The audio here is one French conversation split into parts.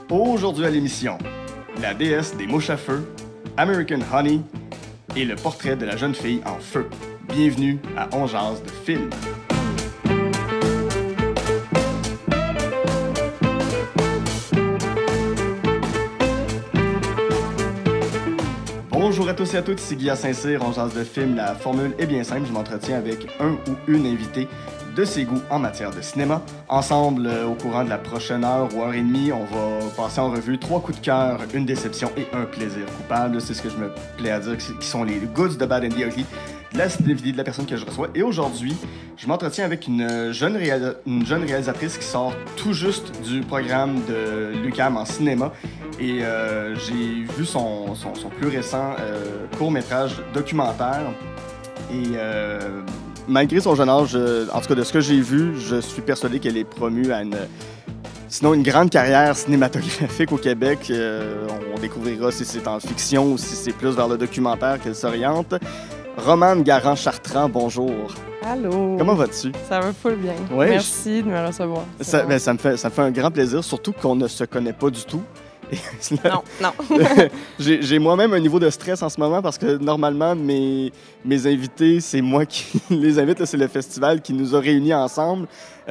Aujourd'hui à l'émission, la déesse des mouches à feu, American Honey et le portrait de la jeune fille en feu. Bienvenue à On jase de film. Bonjour à tous et à toutes, ici Guy Saint-Cyr, On jase de film. La formule est bien simple, je m'entretiens avec un ou une invitée de ses goûts en matière de cinéma. Ensemble, au courant de la prochaine heure ou heure et demie, on va passer en revue 3 coups de cœur, une déception et un plaisir coupable. C'est ce que je me plais à dire, qui sont les goods, the bad and the ugly de la personne que je reçois. Et aujourd'hui, je m'entretiens avec une jeune réalisatrice qui sort tout juste du programme de l'UQAM en cinéma. Et j'ai vu son plus récent court-métrage documentaire. Et malgré son jeune âge, en tout cas de ce que j'ai vu, je suis persuadé qu'elle est promue à une grande carrière cinématographique au Québec. On découvrira si c'est en fiction ou si c'est plus vers le documentaire qu'elle s'oriente. Romane Garand-Chartrand, bonjour. Allô. Comment vas-tu? Ça va full bien. Ouais, merci de me recevoir. Ça me fait un grand plaisir, surtout qu'on ne se connaît pas du tout. Non. J'ai moi-même un niveau de stress en ce moment parce que normalement, mes invités, c'est moi qui les invite. Là, c'est le festival qui nous a réunis ensemble.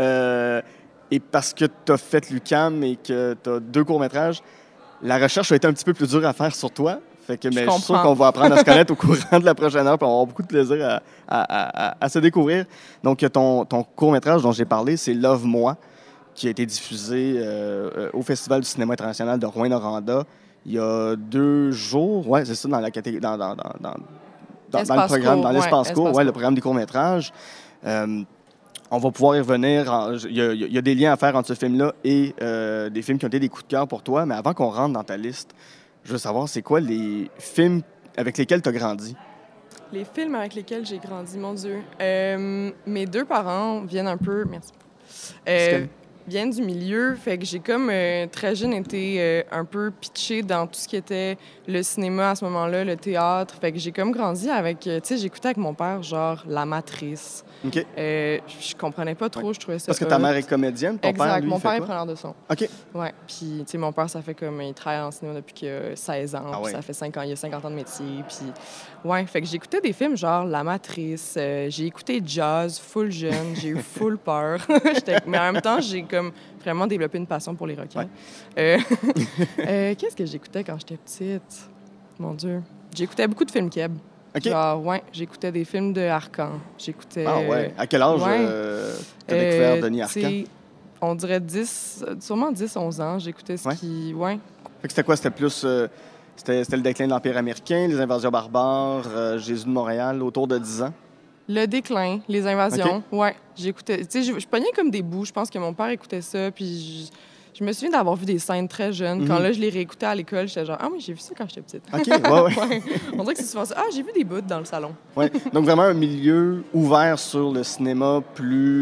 Et parce que tu as fait l'UQAM et que tu as 2 courts-métrages, la recherche a été un petit peu plus dure à faire sur toi. Fait que, mais je suis sûr qu'on va apprendre à se connaître au courant de la prochaine heure, puis on va avoir beaucoup de plaisir à se découvrir. Donc, ton court-métrage dont j'ai parlé, c'est Love-moi, qui a été diffusé au Festival du cinéma international de Rouyn-Noranda il y a 2 jours. Oui, c'est ça, dans la catégorie, dans le programme, dans l'espace court, le programme des courts-métrages. On va pouvoir y revenir. Il y a des liens à faire entre ce film-là et des films qui ont été des coups de cœur pour toi. Mais avant qu'on rentre dans ta liste, je veux savoir, c'est quoi les films avec lesquels tu as grandi? Les films avec lesquels j'ai grandi, mon Dieu. Mes 2 parents viennent un peu... Merci. Viennent du milieu, fait que j'ai comme très jeune été un peu pitchée dans tout ce qui était le cinéma à ce moment-là, le théâtre. Fait que j'ai comme grandi avec, tu sais, j'écoutais avec mon père genre La Matrice. OK. Je comprenais pas trop, je trouvais ça. Parce que ta mère est comédienne, ton père, lui, mon père est quoi? preneur de son. OK. Ouais, puis tu sais, mon père, ça fait comme, il travaille en cinéma depuis qu'il a 16 ans, Ah ouais. ça fait 5 ans, il a 50 ans de métier, puis ouais, fait que j'écoutais des films genre La Matrice, j'ai écouté Jaws, full jeune, j'ai eu full peur, mais en même temps, j'ai comme vraiment développé une passion pour les requins. Ouais. Qu'est-ce que j'écoutais quand j'étais petite? Mon Dieu. J'écoutais beaucoup de films Keb. OK. Genre, ouais, j'écoutais des films de Arcan. J'écoutais... Ah ouais. À quel âge t'as découvert Denis Arcand? On dirait 10, sûrement 10-11 ans. J'écoutais ce qui... Ouais. Fait que c'était quoi? C'était plus... c'était le déclin de l'Empire américain, les invasions barbares, Jésus de Montréal, autour de 10 ans? Le déclin, les invasions, ouais. J'écoutais... Tu sais, je pognais comme des bouts. Je pense que mon père écoutait ça, puis je me souviens d'avoir vu des scènes très jeunes. Quand là, je les réécoutais à l'école, j'étais genre « Ah oui, j'ai vu ça quand j'étais petite. » OK, ouais. On dirait que c'est souvent ça. « Ah, j'ai vu des bouts dans le salon. » Ouais. Donc vraiment un milieu ouvert sur le cinéma plus...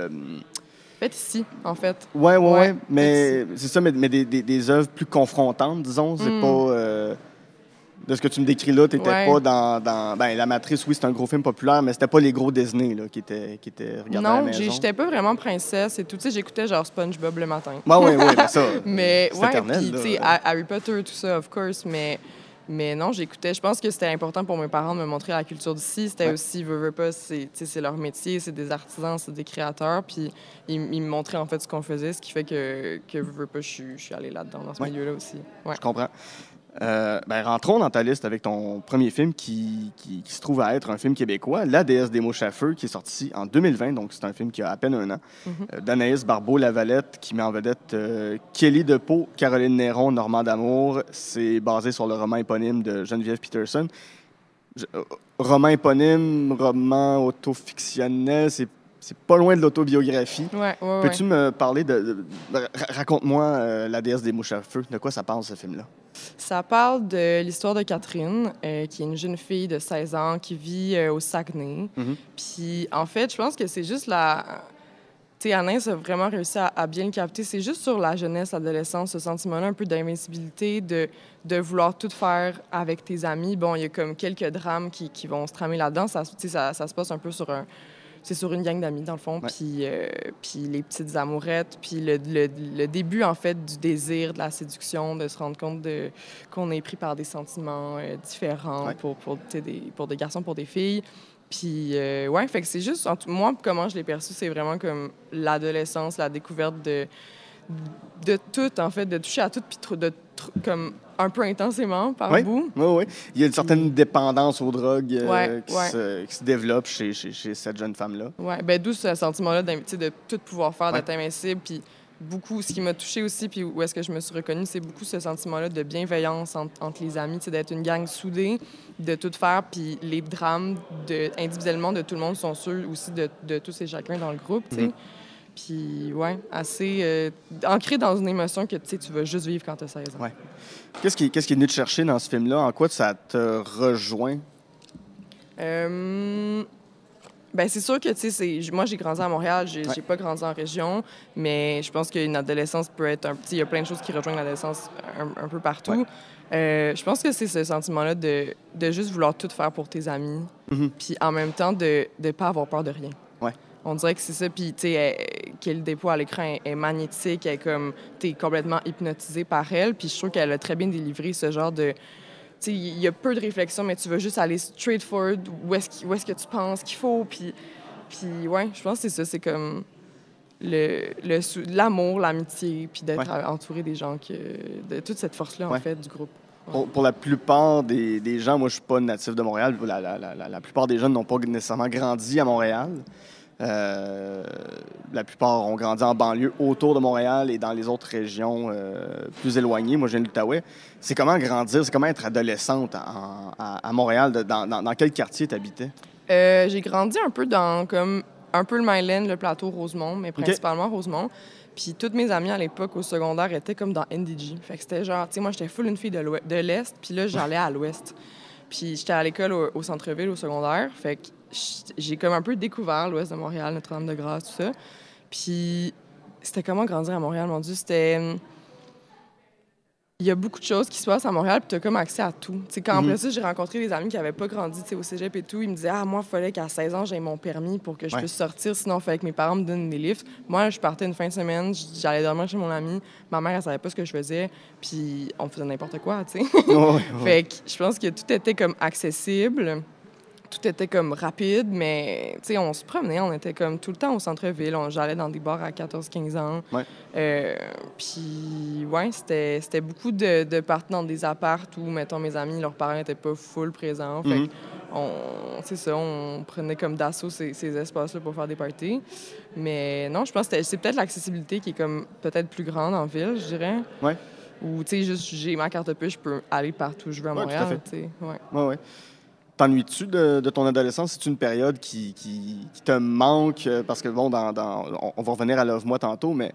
Fait ici, en fait. Ouais. Mais c'est ça, mais des œuvres plus confrontantes, disons. C'est pas... de ce que tu me décris là, t'étais pas dans... Ben, La Matrice, oui, c'est un gros film populaire, mais c'était pas les gros Disney là, qui étaient regardés à la maison. Non, j'étais pas vraiment princesse et tout. Tu sais, j'écoutais genre SpongeBob le matin. Oui, ben ça, mais c'est éternel. Puis, tu sais, Harry Potter, tout ça, of course, mais non, j'écoutais. Je pense que c'était important pour mes parents de me montrer la culture d'ici. C'était aussi, veux pas, c'est leur métier, c'est des artisans, c'est des créateurs. Puis ils me montraient en fait ce qu'on faisait, ce qui fait que veux pas, je suis allée là-dedans, dans ce milieu-là aussi. Ouais. Je comprends. Rentrons dans ta liste avec ton premier film qui se trouve à être un film québécois, La déesse des mouches à feu, qui est sorti en 2020, donc c'est un film qui a à peine un an, d'Anaïs Barbeau-Lavalette, qui met en vedette Kelly DePau, Caroline Néron, Normand D'Amour. C'est basé sur le roman éponyme de Geneviève Peterson. Roman éponyme, roman autofictionnel, c'est pas loin de l'autobiographie. Ouais. Peux-tu me parler raconte-moi La déesse des mouches à feu. De quoi ça parle, ce film-là? Ça parle de l'histoire de Catherine, qui est une jeune fille de 16 ans qui vit au Saguenay. Puis, en fait, je pense que c'est juste la... Tu sais, Anaïs a vraiment réussi à bien le capter. C'est juste sur la jeunesse, l'adolescence, ce sentiment-là un peu d'invincibilité, de vouloir tout faire avec tes amis. Bon, il y a comme quelques drames qui vont se tramer là-dedans. Ça se passe un peu sur c'est sur une gang d'amis, dans le fond, Ouais. puis les petites amourettes, puis le début, en fait, du désir, de la séduction, de se rendre compte qu'on est pris par des sentiments différents Ouais. pour des garçons, pour des filles. Puis, ouais, fait que c'est juste, moi, comment je l'ai perçu, c'est vraiment comme l'adolescence, la découverte de tout, en fait, de toucher à tout, puis comme un peu intensément par Oui, bout. oui, oui. Il y a une certaine dépendance aux drogues Ouais, qui se développe chez cette jeune femme-là. Ouais, ben d'où ce sentiment-là de tout pouvoir faire, Ouais. d'être invincible, puis beaucoup, ce qui m'a touchée aussi, puis où est-ce que je me suis reconnue, c'est beaucoup ce sentiment-là de bienveillance entre les amis, d'être une gang soudée, de tout faire, puis les drames individuellement de tout le monde sont ceux aussi de tous et chacun dans le groupe, tu sais. Mhm. Puis, ouais, assez ancré dans une émotion que tu vas juste vivre quand tu as 16 ans. Ouais. Qu'est-ce qui est venu te chercher dans ce film-là? En quoi ça te rejoint? Ben c'est sûr que, tu sais, moi, j'ai grandi à Montréal, j'ai pas grandi en région, mais je pense qu'une adolescence peut être il y a plein de choses qui rejoignent l'adolescence un peu partout. Ouais. Je pense que c'est ce sentiment-là de juste vouloir tout faire pour tes amis, Mhm. puis en même temps de pas avoir peur de rien. Ouais. On dirait que c'est ça, puis tu sais, que le dépôt à l'écran est magnétique, t'es complètement hypnotisé par elle, puis je trouve qu'elle a très bien délivré ce genre de... Tu sais, il y a peu de réflexion, mais tu vas juste aller straight forward où est-ce que tu penses qu'il faut, puis ouais, je pense que c'est ça, c'est comme l'amour, l'amitié, puis d'être entouré des gens de toute cette force-là, en fait, du groupe. Ouais. Pour la plupart des gens, moi, je suis pas natif de Montréal. La plupart des jeunes n'ont pas nécessairement grandi à Montréal. La plupart ont grandi en banlieue autour de Montréal et dans les autres régions plus éloignées. Moi, je viens de l'Outaouais. C'est comment grandir, c'est comment être adolescente à Montréal? Dans quel quartier tu habitais? J'ai grandi un peu comme un peu le Myland, le plateau Rosemont, mais principalement Rosemont. Puis toutes mes amies à l'époque au secondaire étaient comme dans NDG. Fait que c'était genre, tu sais, moi j'étais full une fille de l'Est, puis là j'allais à l'Ouest. Puis j'étais à l'école au centre-ville au secondaire. Fait que j'ai comme un peu découvert l'Ouest de Montréal, Notre-Dame-de-Grâce, tout ça. Puis c'était comment grandir à Montréal, mon Dieu, c'était... Il y a beaucoup de choses qui se passent à Montréal, puis tu as comme accès à tout. T'sais, quand après ça, j'ai rencontré des amis qui n'avaient pas grandi au cégep et tout, ils me disaient « Ah, moi, il fallait qu'à 16 ans, j'aie mon permis pour que je puisse sortir, sinon il fallait que mes parents me donnent des livres. » Moi, je partais une fin de semaine, j'allais dormir chez mon ami, ma mère, elle savait pas ce que je faisais, puis on faisait n'importe quoi, tu sais. Fait que je pense que tout était comme accessible. Tout était comme rapide, mais tu sais, on se promenait, on était comme tout le temps au centre-ville. J'allais dans des bars à 14-15 ans. Puis, ouais, c'était beaucoup de parties dans des apparts où, mettons, mes amis, leurs parents n'étaient pas full présents. Fait que c'est ça, on prenait comme d'assaut ces espaces-là pour faire des parties. Mais non, je pense que c'est peut-être l'accessibilité qui est comme peut-être plus grande en ville, je dirais. Ouais. Ou, tu sais, juste j'ai ma carte puce, je peux aller partout où je veux à Montréal. Tout à fait. Tu sais, ouais. T'ennuies-tu de ton adolescence? C'est une période qui te manque? Parce que, bon, on va revenir à Love-moi tantôt, mais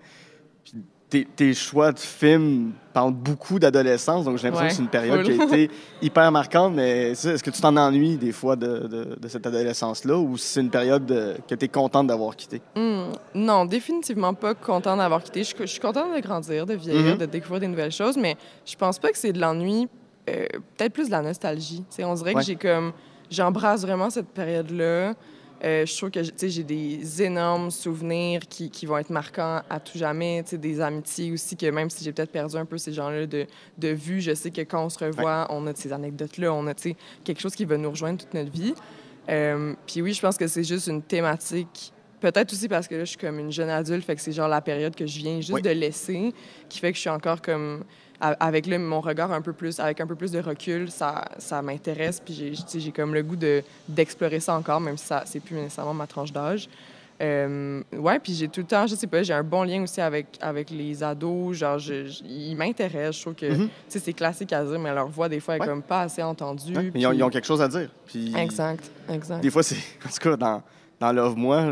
tes choix de films parlent beaucoup d'adolescence, donc j'ai l'impression que c'est une période qui a été hyper marquante, mais est-ce que tu t'en ennuies des fois de cette adolescence-là, ou c'est une période que tu es contente d'avoir quittée? Non, définitivement pas contente d'avoir quitté. Je suis contente de grandir, de vieillir, de découvrir des nouvelles choses, mais je pense pas que c'est de l'ennui. Peut-être plus de la nostalgie. T'sais, on dirait que j'embrasse vraiment cette période-là. Je trouve que j'ai des énormes souvenirs qui vont être marquants à tout jamais. Des amitiés aussi, que même si j'ai peut-être perdu un peu ces gens-là de vue, je sais que quand on se revoit, on a ces anecdotes-là, on a quelque chose qui va nous rejoindre toute notre vie. Puis oui, je pense que c'est juste une thématique. Peut-être aussi parce que là, je suis comme une jeune adulte, fait que c'est genre la période que je viens juste de laisser, qui fait que je suis encore comme... Avec là, mon regard avec un peu plus de recul, ça m'intéresse, puis j'ai comme le goût d'explorer ça encore, même si c'est plus nécessairement ma tranche d'âge. Ouais, puis j'ai tout le temps, je sais pas, j'ai un bon lien aussi avec les ados, genre, ils m'intéressent, je trouve que, c'est classique à dire, mais leur voix, des fois, est comme pas assez entendue. Puis... Ils ont quelque chose à dire. Puis... Exact. Des fois, c'est... En tout cas, dans Love-moi,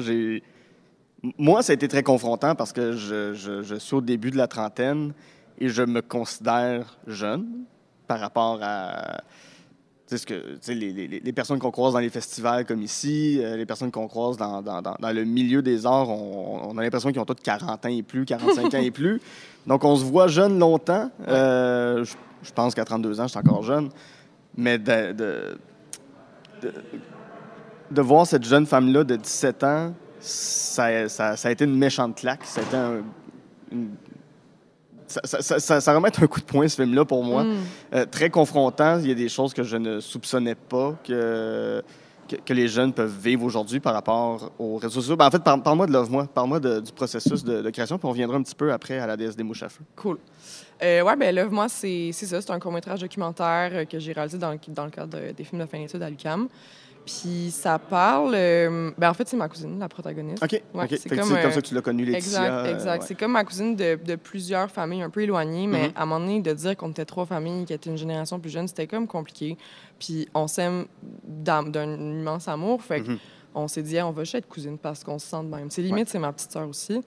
Moi, ça a été très confrontant parce que je suis au début de la trentaine et je me considère jeune par rapport à les personnes qu'on croise dans les festivals comme ici, les personnes qu'on croise dans le milieu des arts, on a l'impression qu'ils ont tous 40 ans et plus, 45 ans et plus. Donc, on se voit jeune longtemps. Je pense qu'à 32 ans, je suis encore jeune. Mais de voir cette jeune femme-là de 17 ans, ça a été une méchante claque. Ça a été ça remet un coup de poing, ce film-là, pour moi. Très confrontant. Il y a des choses que je ne soupçonnais pas que les jeunes peuvent vivre aujourd'hui par rapport aux réseaux sociaux. Ben, en fait, parle-moi de Love-moi. Parle-moi du processus de création, puis on reviendra un petit peu après à la déesse des mouches à feu. Cool. Ouais, ben Love-moi, c'est ça. C'est un court-métrage documentaire que j'ai réalisé dans le cadre des films de fin d'études à l'UQAM. Puis ça parle... ben en fait, c'est ma cousine, la protagoniste. OK. Ouais, c'est comme ça que tu l'as connue, Laetitia. Exact. Ouais. C'est comme ma cousine de plusieurs familles un peu éloignées, mais à un moment donné, de dire qu'on était 3 familles, qui étaient une génération plus jeune, c'était comme compliqué. Puis on s'aime d'un immense amour. Fait qu'on s'est dit, on va juste être cousine parce qu'on se sent de même. C'est limite, c'est ma petite sœur aussi.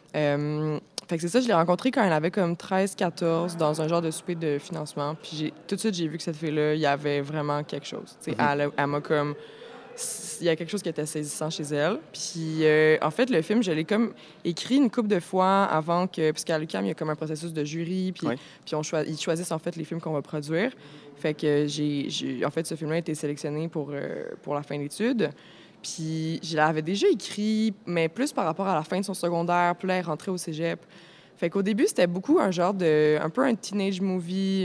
Fait que c'est ça, je l'ai rencontrée quand elle avait comme 13-14 dans un genre de souper de financement. Puis tout de suite, j'ai vu que cette fille-là, il y avait vraiment quelque chose. Elle m'a comme... Il y a quelque chose qui était saisissant chez elle. Puis en fait, le film, je l'ai comme écrit une couple de fois avant que... Puisqu'à l'UQAM, il y a comme un processus de jury, puis ils choisissent en fait les films qu'on va produire. Fait que en fait, ce film-là a été sélectionné pour la fin d'études. Puis je l'avais déjà écrit, mais plus par rapport à la fin de son secondaire. Puis là, elle est rentrée au cégep. Fait qu'au début, c'était beaucoup un peu un teenage movie,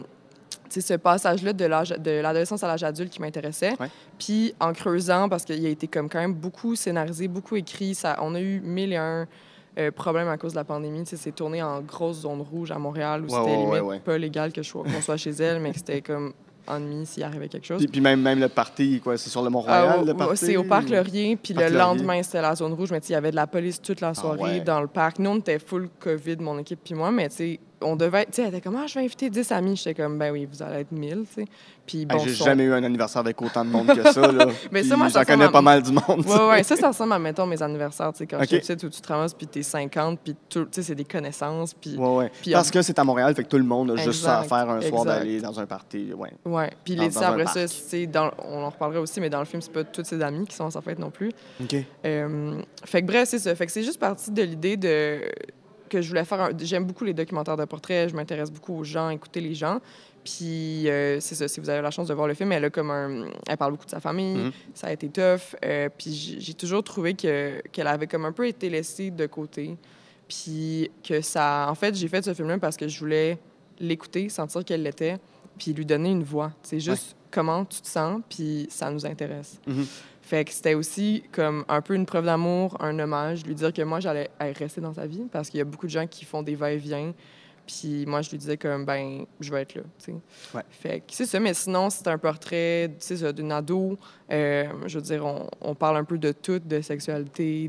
ce passage-là de l'adolescence à l'âge adulte qui m'intéressait. Ouais. Puis en creusant, parce qu'il a été comme quand même beaucoup scénarisé, beaucoup écrit, on a eu 1001 problèmes à cause de la pandémie. C'est tourné en grosse zone rouge à Montréal où c'était limite pas légal qu'on soit chez elle, mais que c'était comme ennemi s'il arrivait quelque chose. Puis même le party, quoi, c'est sur le Mont-Royal, le party? C'est au Parc Laurier, puis le lendemain, c'était la zone rouge, mais il y avait de la police toute la soirée dans le parc. Nous, on était full COVID, mon équipe puis moi, mais tu sais, on devait être... Tu sais, elle était comme, je vais inviter 10 amis. J'étais comme, ben oui, vous allez être 1000, tu sais. Puis bon, j'ai jamais eu un anniversaire avec autant de monde que ça, là. Mais ça, moi, j'en connais pas mal du monde. Ouais, ça ressemble à, mettons, mes anniversaires, tu sais, quand j'étais petite, où tu te ramasses, puis t'es 50, puis tu sais, c'est des connaissances, puis... Puis parce que c'est à Montréal, fait que tout le monde a juste ça à faire un soir d'aller dans un party, Ouais, puis Laetitia, après ça, on en reparlera aussi, mais dans le film, c'est pas toutes ses amies qui sont à sa fête non plus. OK. Fait que bref, c'est ça. Fait que c'est juste parti de l'idée que je voulais faire... J'aime beaucoup les documentaires de portraits, je m'intéresse beaucoup aux gens, écouter les gens. Puis c'est ça, si vous avez la chance de voir le film, elle parle beaucoup de sa famille, ça a été tough. Puis j'ai toujours trouvé qu'elle avait comme un peu été laissée de côté. Puis que ça... En fait, j'ai fait ce film-là parce que je voulais l'écouter, sentir qu'elle l'était, puis lui donner une voix. C'est juste comment tu te sens, puis ça nous intéresse. Fait que c'était aussi comme un peu une preuve d'amour, un hommage, lui dire que moi, j'allais rester dans sa vie parce qu'il y a beaucoup de gens qui font des va-et-vient. Puis moi, je lui disais comme, ben, je vais être là, tu sais. Ouais. Fait que c'est ça, mais sinon, c'est un portrait, tu sais, d'une ado. Je veux dire, on parle un peu de tout, de sexualité,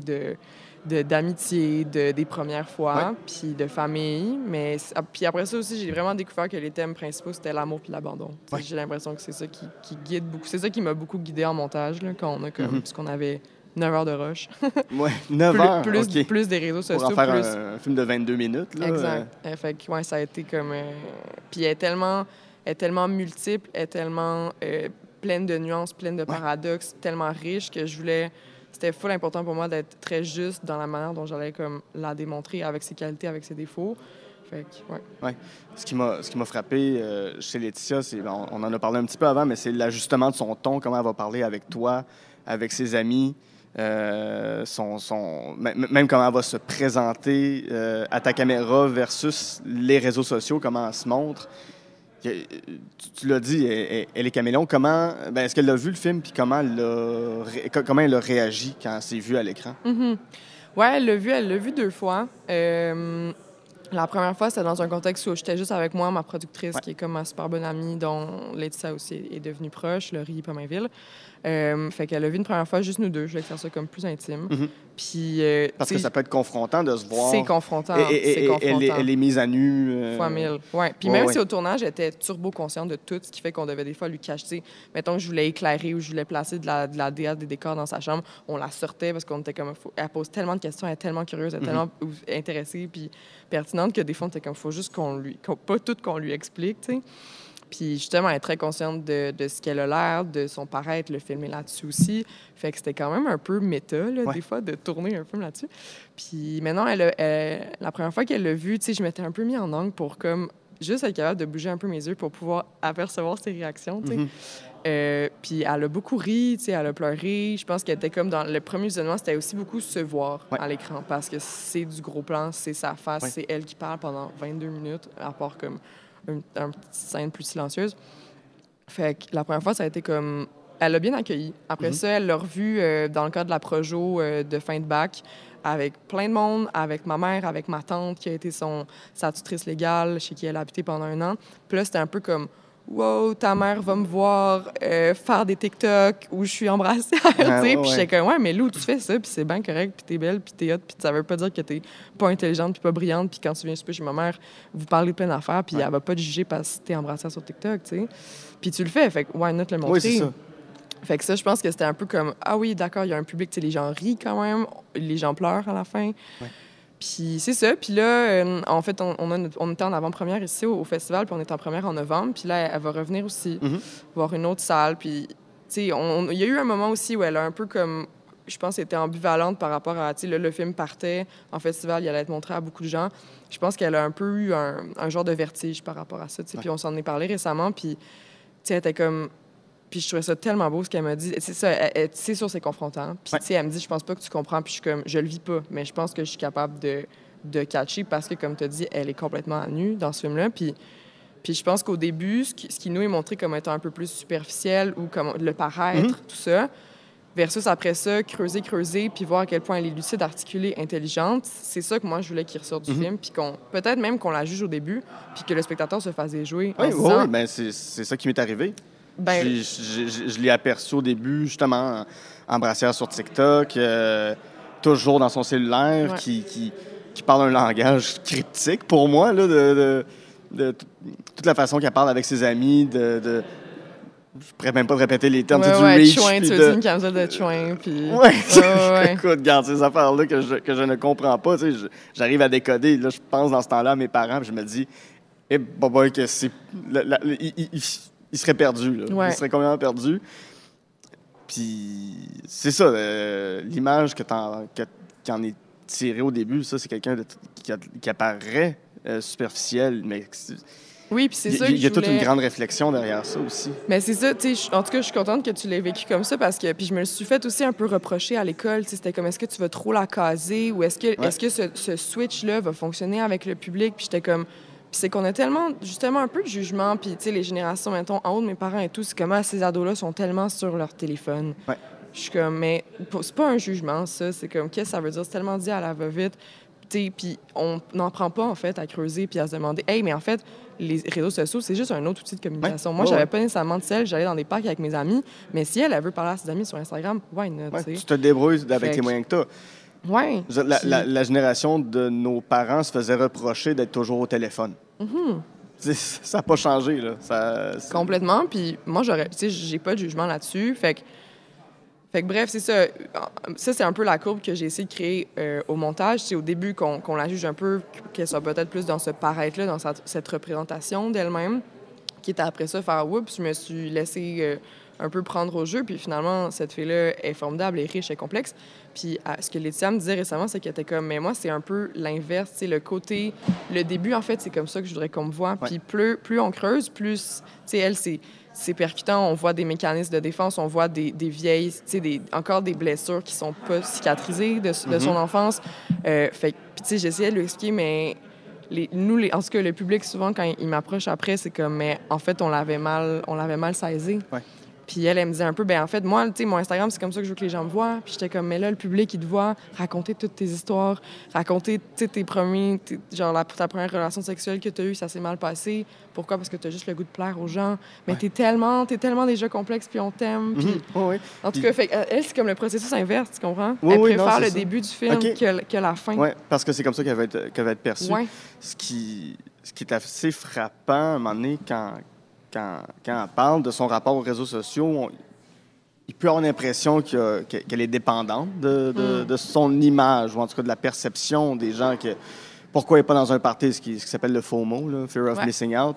d'amitié, des premières fois, puis de famille. Mais puis après ça aussi, j'ai vraiment découvert que les thèmes principaux, c'était l'amour puis l'abandon. J'ai l'impression que c'est ça qui guide beaucoup. C'est ça qui m'a beaucoup guidée en montage, là, quand on a comme... Parce qu'on avait 9 heures de rush. 9 heures? Plus des réseaux sociaux. Pour en faire un film de 22 minutes. Là, exact. Fait que, ça a été comme... Puis elle est tellement multiple, elle est tellement pleine de nuances, pleine de paradoxes, tellement riche que je voulais... C'était full important pour moi d'être très juste dans la manière dont j'allais comme la démontrer avec ses qualités, avec ses défauts. Fait que, Ce qui m'a frappé chez Laetitia, on en a parlé un petit peu avant, mais c'est l'ajustement de son ton, comment elle va parler avec toi, avec ses amis, même comment elle va se présenter à ta caméra versus les réseaux sociaux, comment elle se montre. Tu l'as dit, elle est caméléon. Est-ce qu'elle a vu le film, puis comment elle a réagi quand elle s'est vue à l'écran? Ouais, elle l'a vu 2 fois. La première fois, c'était dans un contexte où j'étais juste avec moi, ma productrice, qui est comme ma super bonne amie, dont Laetitia aussi est devenue proche, Laurie Pomainville. Fait qu'elle a vu une première fois juste nous deux. Je voulais faire ça comme plus intime. Puis, parce que ça peut être confrontant de se voir. C'est confrontant. Elle est mise à nu. Fois 1000. Ouais. Puis même si au tournage, j'étais turbo consciente de tout, ce qui fait qu'on devait des fois lui cacher. Mettons que je voulais éclairer ou je voulais placer de la DA, des décors dans sa chambre, on la sortait parce qu'on était comme... Elle pose tellement de questions, elle est tellement curieuse, elle est tellement intéressée puis pertinente que des fois, on était comme, faut juste pas tout qu'on lui explique, tu sais. Puis justement, elle est très consciente de ce qu'elle a l'air, de son paraître. Le film est là-dessus aussi. Fait que c'était quand même un peu méta, des fois, de tourner un film là-dessus. Puis maintenant, la première fois qu'elle l'a vu, tu sais, je m'étais un peu mis en angle pour comme juste être capable de bouger un peu mes yeux pour pouvoir apercevoir ses réactions, tu sais. Puis elle a beaucoup ri, tu sais, elle a pleuré. Je pense qu'elle était comme dans le premier visionnement, c'était aussi beaucoup se voir à l'écran parce que c'est du gros plan, c'est sa face, c'est elle qui parle pendant 22 minutes, à part comme une petite scène plus silencieuse. Fait que la première fois, ça a été comme... Elle l'a bien accueilli. Après ça, elle l'a revu dans le cadre de la projo de fin de bac avec plein de monde, avec ma mère, avec ma tante qui a été sa tutrice légale, chez qui elle a habité pendant 1 an. Puis là, c'était un peu comme... Wow, ta mère va me voir faire des TikTok où je suis embrassée, tu sais. Puis j'étais comme, ouais, mais Lou, tu fais ça, puis c'est bien correct, puis t'es belle, puis t'es hot, puis ça veut pas dire que t'es pas intelligente, puis pas brillante, puis quand tu viens souper chez ma mère, vous parlez de plein d'affaires, puis elle va pas te juger parce que t'es embrassée sur TikTok, tu sais. Puis tu le fais, fait que, why not le montrer? Oui, c'est ça. Fait que ça, je pense que c'était un peu comme, ah oui, d'accord, il y a un public, tu sais, les gens rient quand même, les gens pleurent à la fin. Ouais. Puis c'est ça. Puis là, en fait, on était en avant-première ici au festival, puis on est en première en novembre. Puis là, elle va revenir aussi, voir une autre salle. Puis, tu sais, il y a eu un moment aussi où elle a un peu comme, je pense, était ambivalente par rapport à, tu sais, là, le film partait en festival, il allait être montré à beaucoup de gens. Je pense qu'elle a un peu eu un genre de vertige par rapport à ça, tu sais. Puis on s'en est parlé récemment, puis, tu sais, elle était comme... Puis je trouvais ça tellement beau ce qu'elle m'a dit. C'est ça, c'est sûr, c'est confrontant. Puis tu sais, elle me dit, je pense pas que tu comprends. Puis je suis comme, je le vis pas, mais je pense que je suis capable de catcher parce que, comme tu as dit, elle est complètement nue dans ce film-là. Puis je pense qu'au début, ce qui nous est montré comme étant un peu plus superficiel ou comme le paraître, tout ça, versus après ça, creuser, puis voir à quel point elle est lucide, articulée, intelligente, c'est ça que moi, je voulais qu'il ressorte du film. Puis peut-être même qu'on la juge au début, puis que le spectateur se fasse déjouer. Oui, ben c'est ça qui m'est arrivé. Ben... Je l'ai aperçu au début, justement, en brassière sur TikTok, toujours dans son cellulaire, qui parle un langage cryptique pour moi, là, de toute la façon qu'elle parle avec ses amis, je pourrais même pas répéter les termes, du reach. Chouin, tu veux dire une camisole de chouin, puis... Écoute, regarde, ces affaires-là que je ne comprends pas, tu sais, j'arrive à décoder, là, je pense dans ce temps-là à mes parents, puis je me dis, que c'est... Il serait perdu, là. Il serait complètement perdu. Puis c'est ça, l'image que en est tirée au début, ça, c'est quelqu'un qui apparaît superficiel, mais... Oui, puis c'est ça. Il y a toute une grande réflexion derrière ça aussi. Mais c'est ça, tu sais, en tout cas, je suis contente que tu l'aies vécu comme ça parce que, puis je me le suis fait aussi un peu reprocher à l'école, tu sais, c'était comme, est-ce que tu vas trop la caser ou est-ce que ce switch-là va fonctionner avec le public? Puis j'étais comme... Puis c'est qu'on a tellement, justement, un peu de jugement. Puis, tu sais, les générations, mettons, en haut de mes parents et tout, c'est comme, ces ados-là sont tellement sur leur téléphone. Je suis comme, mais c'est pas un jugement, ça. C'est comme, qu'est-ce que ça veut dire? C'est tellement dit à la va-vite. Tu sais, puis on n'en prend pas, en fait, à creuser puis à se demander, hey, mais en fait, les réseaux sociaux, c'est juste un autre outil de communication. Moi, j'avais pas nécessairement de sel, j'allais dans des parcs avec mes amis, mais si elle veut parler à ses amis sur Instagram, why not? Tu te débrouilles avec les moyens que tu as. Oui. La génération de nos parents se faisait reprocher d'être toujours au téléphone. Ça n'a pas changé, là. Complètement. Puis moi, j'ai pas de jugement là-dessus. Fait que bref, c'est ça. Ça, c'est un peu la courbe que j'ai essayé de créer au montage. C'est au début qu'on la juge un peu, qu'elle soit peut-être plus dans ce paraître-là, dans cette représentation d'elle-même, qui était après ça faire « Oups », je me suis laissée un peu prendre au jeu. Puis finalement, cette fille-là est formidable, est riche, est complexe. Puis ce que Laetitia me disait récemment, c'est qu'elle était comme, mais moi, c'est un peu l'inverse. Tu sais, le début, en fait, c'est comme ça que je voudrais qu'on me voit. Puis plus on creuse, plus, tu sais, elle, c'est percutant. On voit des mécanismes de défense, on voit des vieilles, tu sais, encore des blessures qui sont pas cicatrisées de son enfance. Fait que, tu sais, j'essayais de lui expliquer, mais en tout cas, le public, souvent, quand il m'approche après, c'est comme, mais en fait, on l'avait mal saisi. Ouais. Puis elle me disait un peu, ben en fait, moi, tu sais, mon Instagram, c'est comme ça que je veux que les gens me voient. Puis j'étais comme, mais là, le public, il te voit raconter toutes tes histoires, raconter, tu sais, tes premiers, genre ta première relation sexuelle que tu as eue, ça s'est mal passé. Pourquoi? Parce que tu as juste le goût de plaire aux gens. Mais t'es tellement déjà complexe, puis on t'aime. Puis... En tout cas, fait, elle, c'est comme le processus inverse, tu comprends? Elle préfère le début du film que la fin. Oui, parce que c'est comme ça qu'elle va être perçue. Ce qui est assez frappant, à un moment donné, quand elle parle de son rapport aux réseaux sociaux, il peut avoir l'impression qu'elle est dépendante de son image, ou en tout cas de la perception des gens. Pourquoi elle n'est pas dans un party, ce qui s'appelle le FOMO, là, Fear of Missing Out.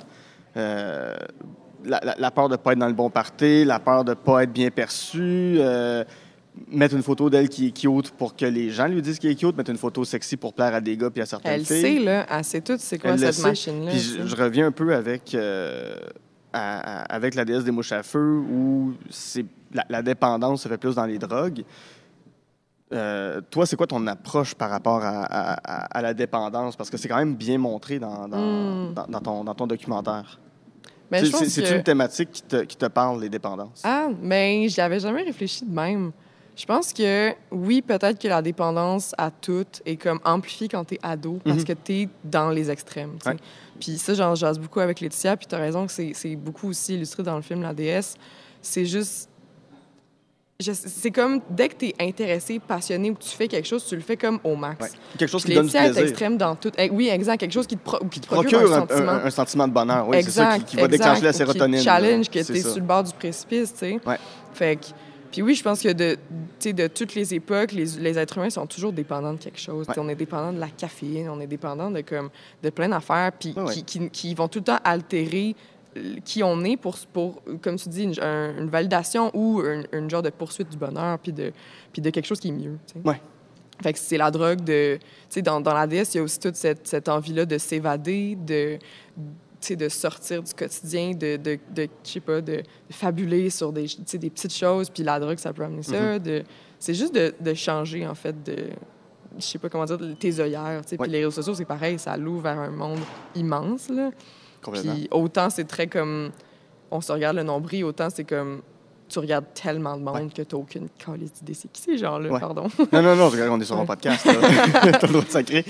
La peur de ne pas être dans le bon party, la peur de ne pas être bien perçue, mettre une photo d'elle qui est cute pour que les gens lui disent qu'elle est cute, mettre une photo sexy pour plaire à des gars puis à certaines filles. Elle sait, là. Elle sait tout, c'est quoi cette machine-là. Puis je reviens un peu avec avec la déesse des mouches à feu, où la dépendance se fait plus dans les drogues. Toi, c'est quoi ton approche par rapport à la dépendance? Parce que c'est quand même bien montré dans ton documentaire. C'est une thématique qui te parle, les dépendances? Ah, mais j'y avais jamais réfléchi de même. Je pense que, oui, peut-être que la dépendance à tout est comme amplifiée quand t'es ado, parce que t'es dans les extrêmes, tu sais. Puis ça, j'en jase beaucoup avec Laetitia, puis t'as raison que c'est beaucoup aussi illustré dans le film La déesse. C'est juste... C'est comme, dès que t'es intéressé, passionné, ou que tu fais quelque chose, tu le fais comme au max. Ouais. Quelque chose puis qui donne du plaisir. est extrême dans tout. Oui, exact. Quelque chose qui te procure un sentiment de bonheur. Oui, exact, c'est ça qui va déclencher la sérotonine. Qui challenge que t'es sur le bord du précipice, tu sais. Ouais. Fait que... Puis oui, je pense que de toutes les époques, les êtres humains sont toujours dépendants de quelque chose. Ouais. On est dépendant de la caféine, on est dépendant de plein d'affaires, puis qui vont tout le temps altérer qui on est pour comme tu dis, une validation ou une genre de poursuite du bonheur, puis de quelque chose qui est mieux. T'sais. Ouais. Fait que c'est la drogue de... Tu sais, dans la déesse, il y a aussi toute cette envie-là de s'évader, de sortir du quotidien, de je sais pas, de fabuler sur des petites choses, puis la drogue, ça peut amener ça. C'est juste de changer, en fait, je sais pas comment dire, tes œillères, tu sais. Puis les réseaux sociaux, c'est pareil, ça l'ouvre vers un monde immense, là. Puis autant c'est très comme... On se regarde le nombril, autant c'est comme... Tu regardes tellement de monde que t'as aucune calice d'idée. C'est qui ces gens-là, pardon? Non, regarde, on est sur un podcast, là. T'as le droit de sacrer.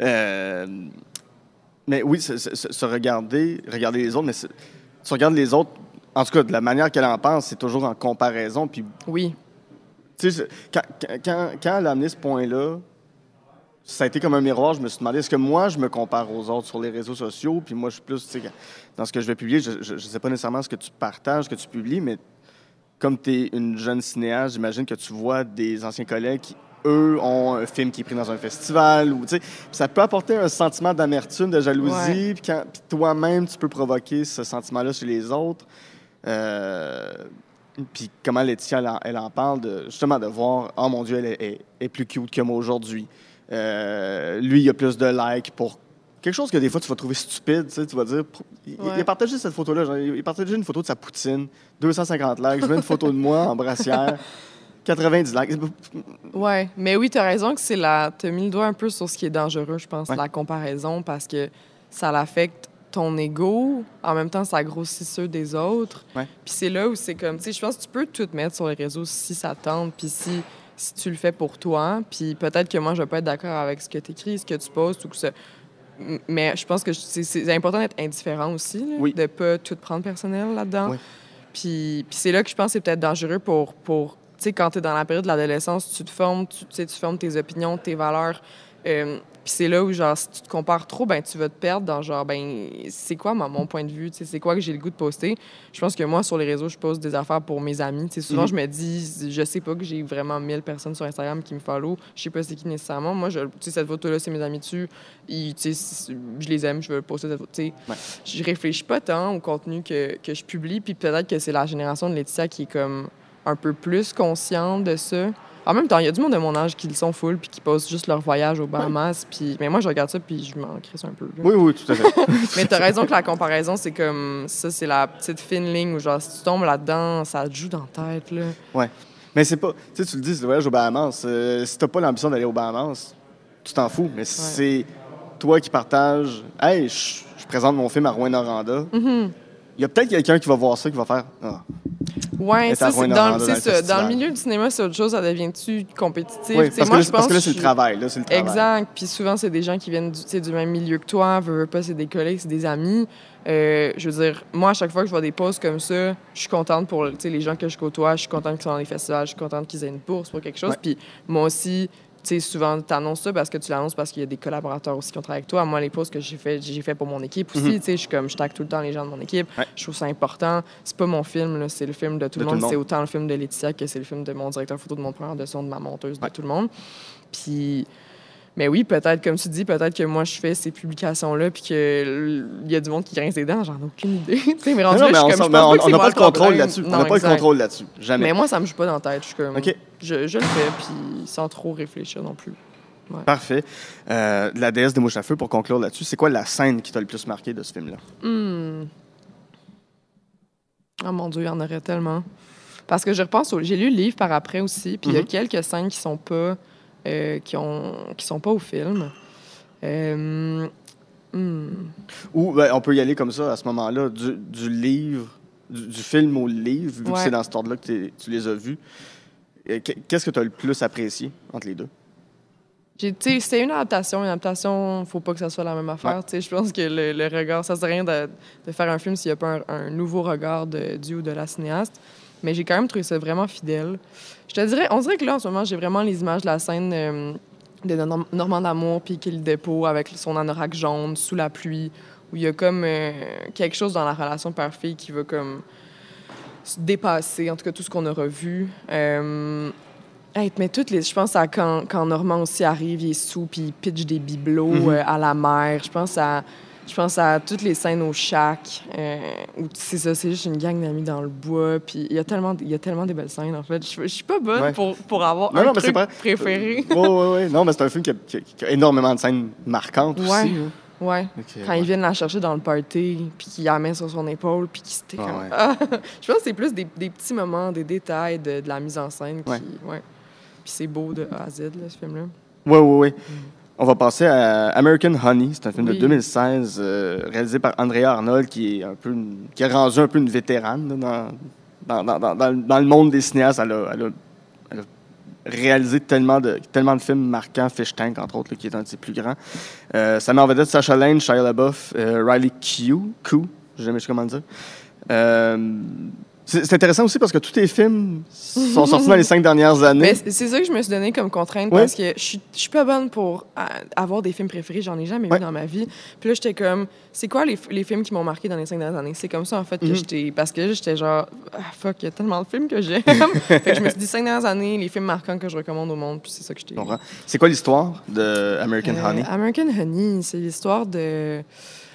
Mais oui, se regarder les autres, mais tu regardes les autres, en tout cas, de la manière qu'elle en pense, c'est toujours en comparaison. Puis, oui. Tu sais, quand elle a amené ce point-là, ça a été comme un miroir. Je me suis demandé, est-ce que moi, je me compare aux autres sur les réseaux sociaux? Puis moi, je suis plus, tu sais, dans ce que je vais publier, je ne sais pas nécessairement ce que tu partages, ce que tu publies, mais comme tu es une jeune cinéaste, j'imagine que tu vois des anciens collègues qui, eux, ont un film qui est pris dans un festival. Ou, ça peut apporter un sentiment d'amertume, de jalousie. Puis toi-même, tu peux provoquer ce sentiment-là chez les autres. Puis comment Laetitia, elle en parle, justement, de voir « Oh mon Dieu, elle est plus cute que moi aujourd'hui. Lui, il a plus de likes pour... » Quelque chose que des fois, tu vas trouver stupide, tu vas dire... Il a partagé cette photo-là. Genre, il a partagé une photo de sa poutine, 250 likes. Je mets une photo de moi en brassière, 90 likes. Ouais, mais oui, t'as raison que t'as mis le doigt un peu sur ce qui est dangereux, je pense, la comparaison, parce que ça l'affecte ton ego, en même temps, ça grossit ceux des autres. Ouais. Puis c'est là où c'est comme... Tu sais, je pense que tu peux tout mettre sur les réseaux si ça tente, puis si tu le fais pour toi. Puis peut-être que moi, je vais pas être d'accord avec ce que tu écris, ce que tu postes, ou que ça... Mais je pense que c'est important d'être indifférent aussi, là, de pas tout prendre personnel là-dedans. Oui. Puis c'est là que je pense que c'est peut-être dangereux pour tu sais, quand tu es dans la période de l'adolescence, tu te formes, tu formes tes opinions, tes valeurs. Puis c'est là où, genre, si tu te compares trop, ben tu vas te perdre dans, genre, ben c'est quoi mon point de vue? C'est quoi que j'ai le goût de poster? Je pense que moi, sur les réseaux, je poste des affaires pour mes amis. Souvent, je me dis, je sais pas que j'ai vraiment 1000 personnes sur Instagram qui me follow. Je sais pas c'est qui nécessairement. Moi, cette photo-là, c'est mes amis dessus. Je les aime, je veux poster cette photo. Je réfléchis pas tant au contenu que je publie. Puis peut-être que c'est la génération de Laetitia qui est comme un peu plus consciente de ça. En même temps, il y a du monde de mon âge qui le sont full puis qui postent juste leur voyage aux Bahamas. Puis... Mais moi, je regarde ça puis je m'en crisse un peu. Là. Oui, tout à fait. Mais t'as raison que la comparaison, c'est comme... Ça, c'est la petite fine ligne où, genre, si tu tombes là-dedans, ça te joue dans la tête, là. Ouais. Mais c'est pas... Tu sais, tu le dis, c'est le voyage aux Bahamas. Si t'as pas l'ambition d'aller aux Bahamas, tu t'en fous. Mais c'est toi qui partages... Hey, je présente mon film à Rouyn-Noranda. Il y a peut-être quelqu'un qui va voir ça, qui va faire... Oui, ça, c'est ça. Dans le milieu du cinéma, c'est autre chose. Ça devient-tu compétitif? Oui, parce que là, c'est le travail. Exact. Puis souvent, c'est des gens qui viennent du même milieu que toi. Veux pas, c'est des collègues, c'est des amis. Je veux dire, moi, à chaque fois que je vois des posts comme ça, je suis contente pour les gens que je côtoie. Je suis contente qu'ils soient dans les festivals. Je suis contente qu'ils aient une bourse pour quelque chose. Puis moi aussi... Tu sais, souvent, tu annonces ça parce que tu l'annonces parce qu'il y a des collaborateurs aussi qui ont travaillé avec toi. Moi, les posts que j'ai fait pour mon équipe aussi. Tu sais, je tag tout le temps les gens de mon équipe. Je trouve ça important. C'est pas mon film, là, c'est le film de tout le monde. C'est autant le film de Laetitia que c'est le film de mon directeur photo, de mon preneur de son, de ma monteuse, de tout le monde. Puis... Mais oui, peut-être, comme tu dis, peut-être que moi, je fais ces publications-là puis qu'il y a du monde qui grince des dents. J'en ai aucune idée. Mais rendu là, on n'a pas de contrôle là-dessus. On n'a pas de contrôle là-dessus. Jamais. Mais moi, ça me joue pas dans la tête. Je suis comme... Je le fais, puis sans trop réfléchir non plus. Ouais. Parfait. La déesse des mouches à feu, pour conclure là-dessus, c'est quoi la scène qui t'a le plus marqué de ce film-là? Oh mon Dieu, il y en aurait tellement. Parce que je repense, j'ai lu le livre par après aussi, puis il y a quelques scènes qui sont pas, qui sont pas au film. Ou ben, on peut y aller comme ça à ce moment-là, du livre, du film au livre, vu que c'est dans cet ordre-là que tu les as vus. Qu'est-ce que tu as le plus apprécié entre les deux? C'est une adaptation. Une adaptation, faut pas que ça soit la même affaire. Ouais. Je pense que le regard, ça sert à rien de faire un film s'il n'y a pas un nouveau regard du ou de la cinéaste. Mais j'ai quand même trouvé ça vraiment fidèle. Je te dirais, on dirait que là, en ce moment, j'ai vraiment les images de la scène de Normand d'Amour puis Kill Dépôt avec son anorak jaune sous la pluie, où il y a comme quelque chose dans la relation père-fille qui va comme se dépasser, en tout cas tout ce qu'on a revu. Mais je pense à quand Normand aussi arrive, il est sous, puis il pitch des bibelots à la mer. Je pense à toutes les scènes au shack, où c'est ça, c'est juste une gang d'amis dans le bois. Puis il y a tellement des belles scènes, en fait. Je suis pas bonne pour avoir un truc préféré. Oui. Non, mais c'est un film qui a énormément de scènes marquantes aussi. Hein. Ouais. Okay, quand ils viennent la chercher dans le party, puis qu'ils la mettent sur son épaule, puis qu'ils se comme... Je pense que c'est plus des petits moments, des détails de la mise en scène qui... Puis c'est beau de A à Z, là, ce film-là. Oui. On va passer à American Honey. C'est un film de 2016 réalisé par Andrea Arnold, qui est qui a rendu un peu une vétérane là, dans le monde des cinéastes. Elle a réalisé tellement de films marquants, Fish Tank, entre autres, là, qui est un de ses plus grands. Ça met en vedette Sacha Lane, Shia LaBeouf, Riley Keough, je sais jamais comment le dire. C'est intéressant aussi parce que tous tes films sont sortis dans les 5 dernières années. Mais c'est ça que je me suis donné comme contrainte parce que je suis pas bonne pour avoir des films préférés. J'en ai jamais vu dans ma vie. Puis là, j'étais comme, c'est quoi les films qui m'ont marqué dans les 5 dernières années? C'est comme ça, en fait, que j'étais... Parce que j'étais genre, fuck, il y a tellement de films que j'aime. Fait que je me suis dit 5 dernières années, les films marquants que je recommande au monde, puis c'est ça que j'étais... C'est quoi l'histoire de American Honey? American Honey, c'est l'histoire de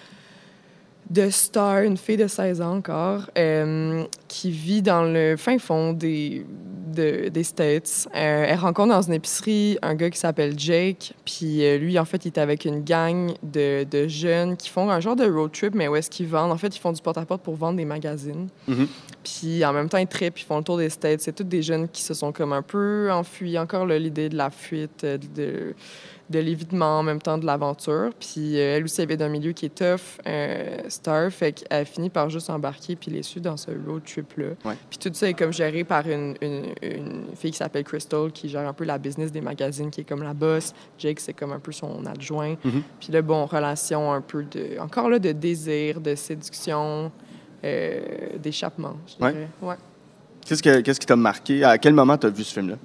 Star, une fille de 16 ans encore, qui vit dans le fin fond des States. Elle rencontre dans une épicerie un gars qui s'appelle Jake, puis lui, en fait, il est avec une gang de jeunes qui font un genre de road trip, mais où est-ce qu'ils vendent? En fait, ils font du porte-à-porte pour vendre des magazines. Puis en même temps, ils trippent, ils font le tour des States. C'est tous des jeunes qui se sont comme un peu enfuis. Encore là, l'idée de la fuite, de l'évitement, en même temps de l'aventure. Puis elle aussi, elle vient d'un milieu qui est tough, Star, fait qu'elle finit par juste embarquer puis les suivre dans ce road trip-là. Puis tout ça est comme géré par une fille qui s'appelle Crystal, qui gère un peu la business des magazines, qui est comme la boss. Jake, c'est comme un peu son adjoint. Puis là, relation un peu encore là, de désir, de séduction, d'échappement, je dirais. Qu'est-ce qui t'a marqué? À quel moment t'as vu ce film-là?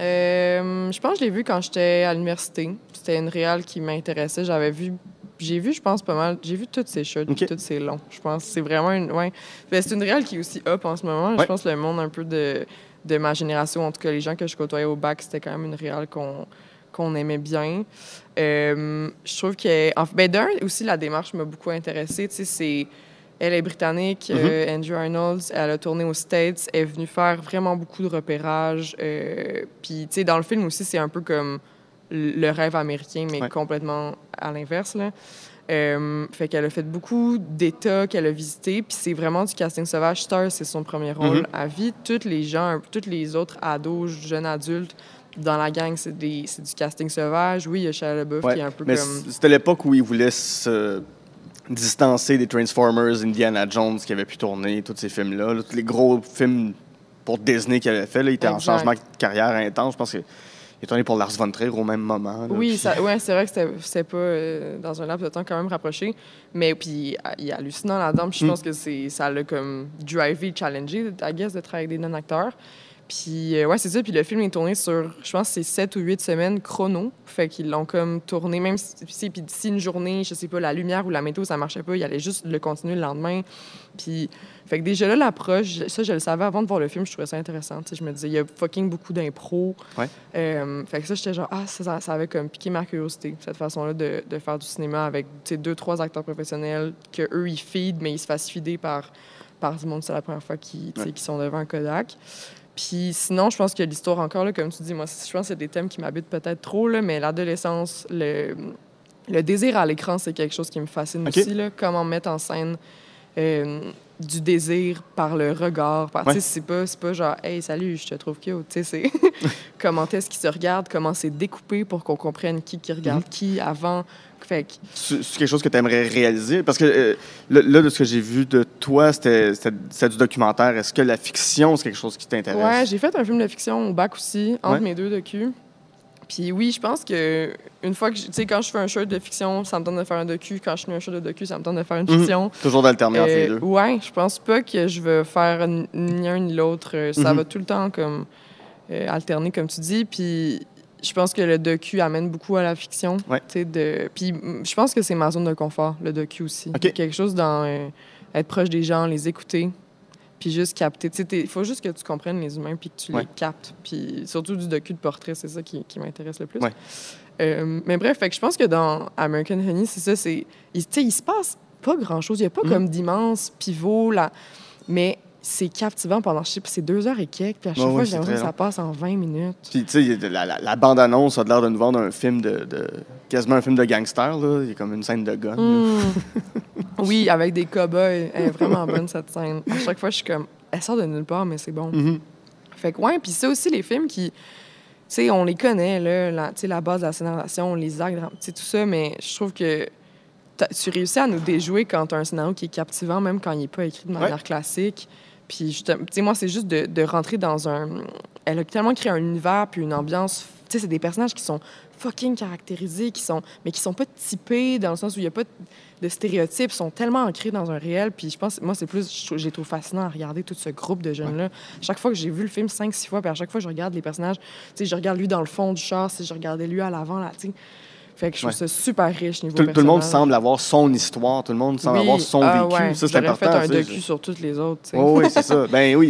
Je pense que je l'ai vu quand j'étais à l'université. C'était une réal qui m'intéressait. J'ai vu, je pense, pas mal. J'ai vu toutes ses shorts, toutes ses longs. Je pense que c'est vraiment c'est une réal qui est aussi up en ce moment. Je pense que le monde un peu de ma génération, en tout cas les gens que je côtoyais au bac, c'était quand même une réal qu'on aimait bien. Je trouve que... d'un, aussi, la démarche m'a beaucoup intéressée. Tu sais, elle est britannique, Andrew Arnold, elle a tourné aux States, elle est venue faire vraiment beaucoup de repérages. Puis, tu sais, dans le film aussi, c'est un peu comme le rêve américain, mais complètement à l'inverse, là. Fait qu'elle a fait beaucoup d'États qu'elle a visités, puis c'est vraiment du casting sauvage. Star, c'est son premier rôle à vie. Tous les autres ados, jeunes adultes, dans la gang, c'est du casting sauvage. Oui, il y a Shia LaBeouf qui est un peu comme... C'était l'époque où ils voulaient se distancer des Transformers, Indiana Jones qui avait pu tourner, tous ces films-là. Tous les gros films pour Disney qu'il avait fait, là, il était en changement de carrière intense. Je pense qu'il est tourné pour Lars von Trier au même moment. Là, oui, c'est vrai que c'était pas dans un laps de temps quand même rapproché. Mais puis, il est hallucinant là-dedans. Puis je pense que ça l'a comme drivé, challengé, I guess, de travailler avec des non-acteurs. Puis, c'est ça. Puis le film est tourné sur, je pense, c'est 7 ou 8 semaines chrono. Fait qu'ils l'ont comme tourné, même si une journée, je sais pas, la lumière ou la météo, ça marchait pas, il allait juste le continuer le lendemain. Puis, fait que déjà là, l'approche, ça, je le savais avant de voir le film, je trouvais ça intéressant. T'sais, je me disais, il y a fucking beaucoup d'impro. Fait que ça, j'étais genre, ça avait comme piqué ma curiosité, cette façon-là de faire du cinéma avec 2-3 acteurs professionnels, qu'eux, ils feedent, mais ils se fassent feeder par du monde. C'est la première fois qu'ils sont devant un Kodak. Puis sinon, je pense que l'histoire encore, là, comme tu dis, moi, je pense que c'est des thèmes qui m'habitent peut-être trop, là, mais l'adolescence, le désir à l'écran, c'est quelque chose qui me fascine aussi. Là, comment mettre en scène du désir par le regard. Ouais. C'est pas genre « Hey, salut, je te trouve cute ». C'est comment est-ce qu'ils se regardent, comment c'est découpé pour qu'on comprenne qui regarde qui avant. Fait que... C'est quelque chose que tu aimerais réaliser? Parce que là, de ce que j'ai vu de toi, c'était du documentaire. Est-ce que la fiction, c'est quelque chose qui t'intéresse? Ouais, j'ai fait un film de fiction au bac aussi, entre Ouais. mes 2 docus. Puis oui, je pense que une fois que, tu sais, quand je fais un show de fiction, ça me tente de faire un docu. Quand je fais un show de docu, ça me tente de faire une fiction. Toujours d'alterner entre les deux. Ouais, je pense pas que je vais faire ni un ni l'autre. Ça va tout le temps comme alterner, comme tu dis. Puis je pense que le docu amène beaucoup à la fiction. Ouais. Puis je pense que c'est ma zone de confort, le docu aussi. OK. Quelque chose dans être proche des gens, les écouter. Puis juste capter. Il faut juste que tu comprennes les humains puis que tu les captes. Puis surtout du docu de portrait, c'est ça qui m'intéresse le plus. Ouais. Mais bref, fait que je pense que dans American Honey, c'est ça. Il se passe pas grand-chose. Il n'y a pas comme d'immenses pivots, là. Mais c'est captivant pendant, je sais pas, c'est 2 heures et quelques. Puis à chaque fois, j'ai l'impression que ça passe en 20 minutes. Puis, tu sais, la bande-annonce a l'air de nous vendre un film quasiment un film de gangster, là. Il y a comme une scène de gun. Oui, avec des cow-boys. Elle est vraiment bonne, cette scène. À chaque fois, je suis comme, elle sort de nulle part, mais c'est bon. Fait que, ouais, puis c'est aussi les films qui, tu sais, on les connaît, là, la base de la scénarisation, les actes, tu sais, tout ça, mais je trouve que tu réussis à nous déjouer quand tu as un scénario qui est captivant, même quand il n'est pas écrit de manière classique. Puis, tu sais, moi, c'est juste de rentrer dans un... Elle a tellement créé un univers puis une ambiance. Tu sais, c'est des personnages qui sont fucking caractérisés, mais qui sont pas typés dans le sens où il n'y a pas de stéréotypes, sont tellement ancrés dans un réel. Puis je pense, moi, c'est plus... J'ai trouvé fascinant à regarder tout ce groupe de jeunes-là. Chaque fois que j'ai vu le film 5-6 fois, puis à chaque fois, je regarde les personnages. Tu sais, je regarde lui dans le fond du char, si je regardais lui à l'avant, là, tu sais. Fait que je trouve ça super riche niveau personnage. Tout le monde semble avoir son histoire, tout le monde semble avoir son vécu. Ouais. Ça, c'est important. J'aurais fait un docu sur toutes les autres. Oui, c'est ça. Ben oui,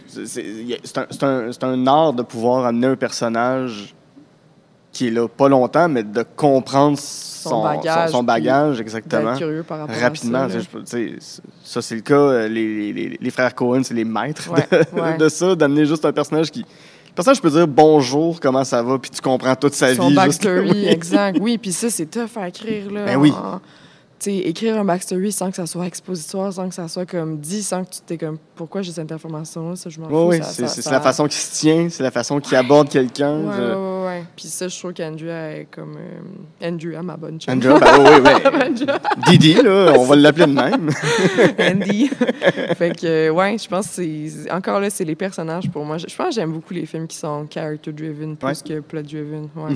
c'est un art de pouvoir amener un personnage qui est là pas longtemps, mais de comprendre son bagage exactement. D'être curieux par rapport rapidement. à ça. Ça, c'est le cas. Les frères Coen, c'est les maîtres de ça, d'amener juste un personnage qui... Le personnage peut dire bonjour, comment ça va, puis tu comprends toute sa vie. Son backstory, exact. Oui, puis ça, c'est tough à écrire, là. Ben oui. Tu sais, écrire un backstory sans que ça soit expositoire, sans que ça soit comme dit, sans que tu t'es comme pourquoi j'ai cette information-là, ça, je m'en fous. Oui, c'est la façon qu'il se tient, c'est la façon qu'il aborde quelqu'un. Oui. Puis ça, je trouve qu'Andrea est comme. Andrea, ma bonne chum. Andrea, oui. Didi, là, on va l'appeler de même. Andy. Fait que, ouais, je pense que c'est. Encore là, c'est les personnages pour moi. Je pense que j'aime beaucoup les films qui sont character-driven plus que plot-driven. Ouais.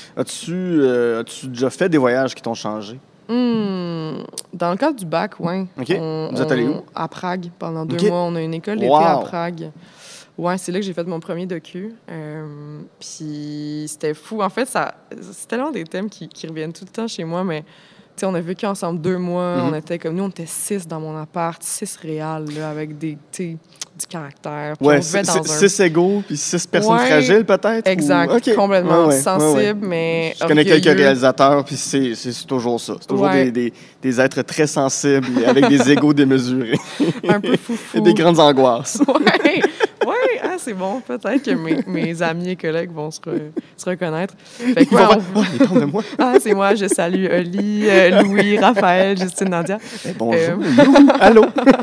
As-tu déjà fait des voyages qui t'ont changé? Dans le cadre du bac, oui. OK. Vous êtes allé où? À Prague, pendant 2 mois. On a une école d'été à Prague. Ouais, c'est là que j'ai fait mon premier docu. Puis c'était fou. En fait, c'est tellement des thèmes qui reviennent tout le temps chez moi, mais tu sais, on a vécu ensemble 2 mois. On était comme nous, on était 6 dans mon appart, 6 réals, là, avec du caractère. Puis ouais, on vivait dans 6 égaux, puis 6 personnes fragiles, peut-être? Exact, complètement sensible, mais je connais quelques réalisateurs, puis c'est toujours ça. C'est toujours des êtres très sensibles, avec des égos démesurés. Un peu foufou. Et des grandes angoisses. Oui, c'est bon. Peut-être que mes amis et collègues vont se reconnaître. Fait que, ils parlent de moi. C'est moi. Je salue Oli, Louis, Raphaël, Justine, Nadia. Bonjour. Allô.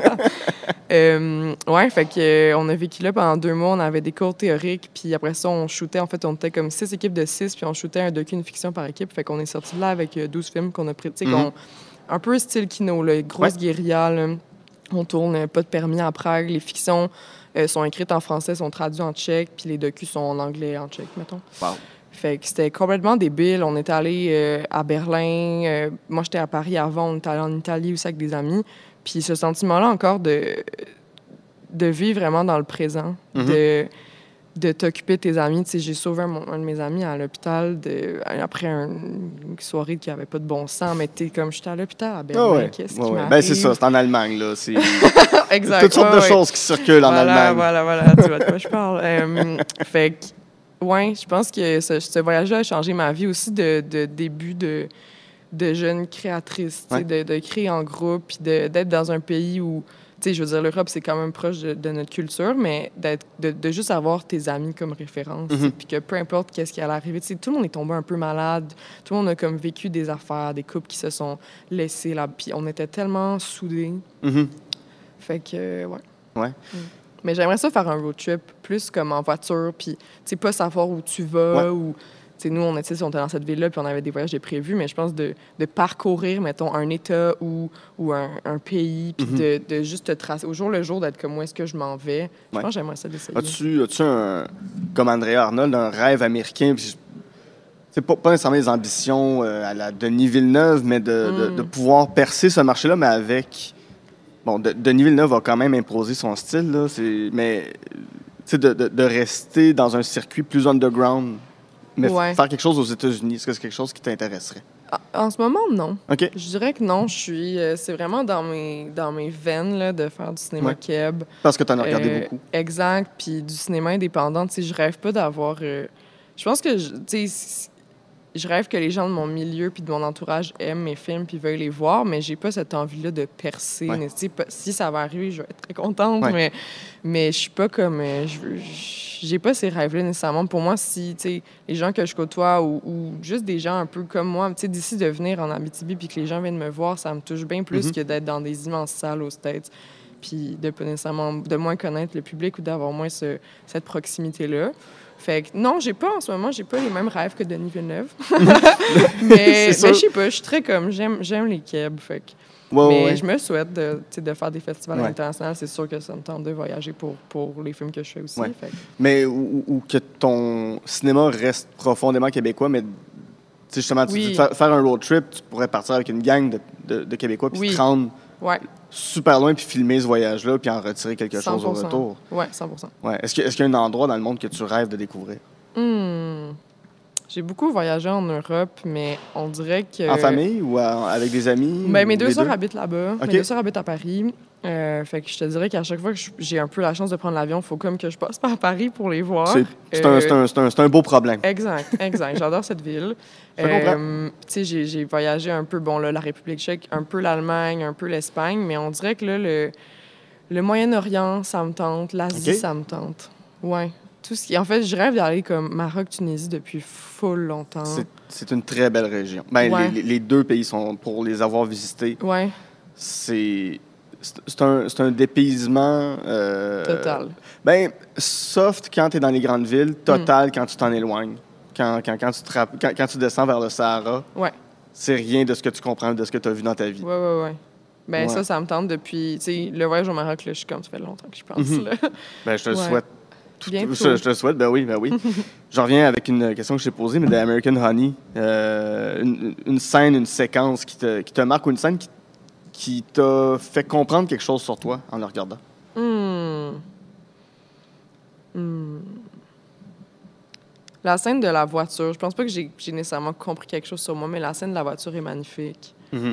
Ouais, fait que on a vécu là pendant 2 mois. On avait des cours théoriques, puis après ça, on shootait. En fait, on était comme 6 équipes de 6, puis on shootait un docu, une fiction par équipe. Fait qu'on est sorti de là avec 12 films qu'on a pris. Tu sais, un peu style kino, là, grosse guérilla. Là. On tourne pas de permis à Prague. Les fictions sont écrites en français, sont traduites en tchèque, puis les docus sont en anglais et en tchèque, mettons. Wow. Fait que c'était complètement débile. On était allé à Berlin. Moi, j'étais à Paris avant. On était allé en Italie aussi avec des amis. Puis ce sentiment-là encore de vivre vraiment dans le présent, de t'occuper de tes amis. Tu sais, j'ai sauvé un de mes amis à l'hôpital après une soirée qui avait pas de bon sens, mais t'es comme, j'étais à l'hôpital à Berlin, qu'est-ce qui m'arrive? Ben c'est ça, c'est en Allemagne, là. C'est exact. Toutes sortes de choses qui circulent en Allemagne. Voilà, tu vois de quoi je parle. Fait que, ouais, je pense que ce voyage-là a changé ma vie aussi de début de jeune créatrice, de créer en groupe, puis d'être dans un pays où, tu sais, je veux dire, l'Europe, c'est quand même proche de notre culture, mais de juste avoir tes amis comme référence, puis que peu importe qu'est-ce qui allait arriver, tu sais, tout le monde est tombé un peu malade, tout le monde a comme vécu des affaires, des couples qui se sont laissés là, puis on était tellement soudés. Fait que, ouais. Ouais. Mais j'aimerais ça faire un road trip plus comme en voiture, puis, tu sais, pas savoir où tu vas ou... Tu sais, nous, on était dans cette ville-là, puis on avait des voyages de prévus, mais je pense de parcourir, mettons, un État ou un pays, puis de juste te tracer au jour le jour, d'être comme où est-ce que je m'en vais. Je pense que j'aimerais ça d'essayer. As-tu comme Andrea Arnold, un rêve américain? C'est pas nécessairement les ambitions à la Denis Villeneuve, mais de pouvoir percer ce marché-là, mais avec... Bon, Denis Villeneuve a quand même imposé son style, là, mais de rester dans un circuit plus underground, mais faire quelque chose aux États-Unis, est-ce que c'est quelque chose qui t'intéresserait? En ce moment, non. OK. Je dirais que non. C'est vraiment dans mes veines là, de faire du cinéma keb. Parce que tu en as regardé beaucoup. Exact. Puis du cinéma indépendant, tu sais, je rêve pas d'avoir... je pense que, tu sais, je rêve que les gens de mon milieu puis de mon entourage aiment mes films puis veuillent les voir, mais j'ai pas cette envie-là de percer. Ouais. Si ça va arriver, je vais être très contente, mais je suis pas comme... j'ai pas ces rêves-là nécessairement. Pour moi, si, tu sais, les gens que je côtoie ou juste des gens un peu comme moi, tu sais, d'ici de venir en Abitibi puis que les gens viennent me voir, ça me touche bien plus que d'être dans des immenses salles aux States puis de pas nécessairement... de moins connaître le public ou d'avoir moins cette proximité-là. Fait que non, j'ai pas les mêmes rêves que Denis Villeneuve. mais je sais pas, je suis très comme j'aime les kebs, fait que je me souhaite de faire des festivals internationaux, c'est sûr que ça me tente de voyager pour les films que je fais aussi. Fait que... Mais ou que ton cinéma reste profondément québécois, mais justement tu dis faire un road trip, tu pourrais partir avec une gang de Québécois puis te rendre super loin puis filmer ce voyage-là puis en retirer quelque 100%. Chose au retour. Oui, 100%. Ouais. Est-ce qu'il y a un endroit dans le monde que tu rêves de découvrir? J'ai beaucoup voyagé en Europe, mais on dirait que... En famille ou avec des amis? Ben, mes deux sœurs habitent là-bas. Okay. Mes deux sœurs habitent à Paris. Fait que je te dirais qu'à chaque fois que j'ai un peu la chance de prendre l'avion, il faut comme que je passe par Paris pour les voir. C'est un beau problème. Exact. J'adore cette ville. Je comprends. Tu sais, j'ai voyagé un peu, bon, là, la République tchèque, un peu l'Allemagne, un peu l'Espagne, mais on dirait que là, le Moyen-Orient, ça me tente. L'Asie, ça me tente. Ouais. Tout ce qui... En fait, je rêve d'aller comme Maroc, Tunisie depuis full longtemps. C'est une très belle région. Ben, les deux pays sont, pour les avoir visités, c'est un dépaysement... total. Ben, soft quand tu es dans les grandes villes, total quand tu t'en éloignes. Quand tu descends vers le Sahara, c'est rien de ce que tu comprends, de ce que tu as vu dans ta vie. Oui. Ben, ça me tente depuis... Tu sais, le voyage au Maroc, là, je suis comme, ça fait longtemps que je pense. Là. Ben, je te le souhaite. Je te le souhaite, ben oui. Je reviens avec une question que je t'ai posée, mais de American Honey. Une scène, une séquence qui te marque ou une scène qui t'a fait comprendre quelque chose sur toi en le regardant? La scène de la voiture. Je pense pas que j'ai nécessairement compris quelque chose sur moi, mais la scène de la voiture est magnifique.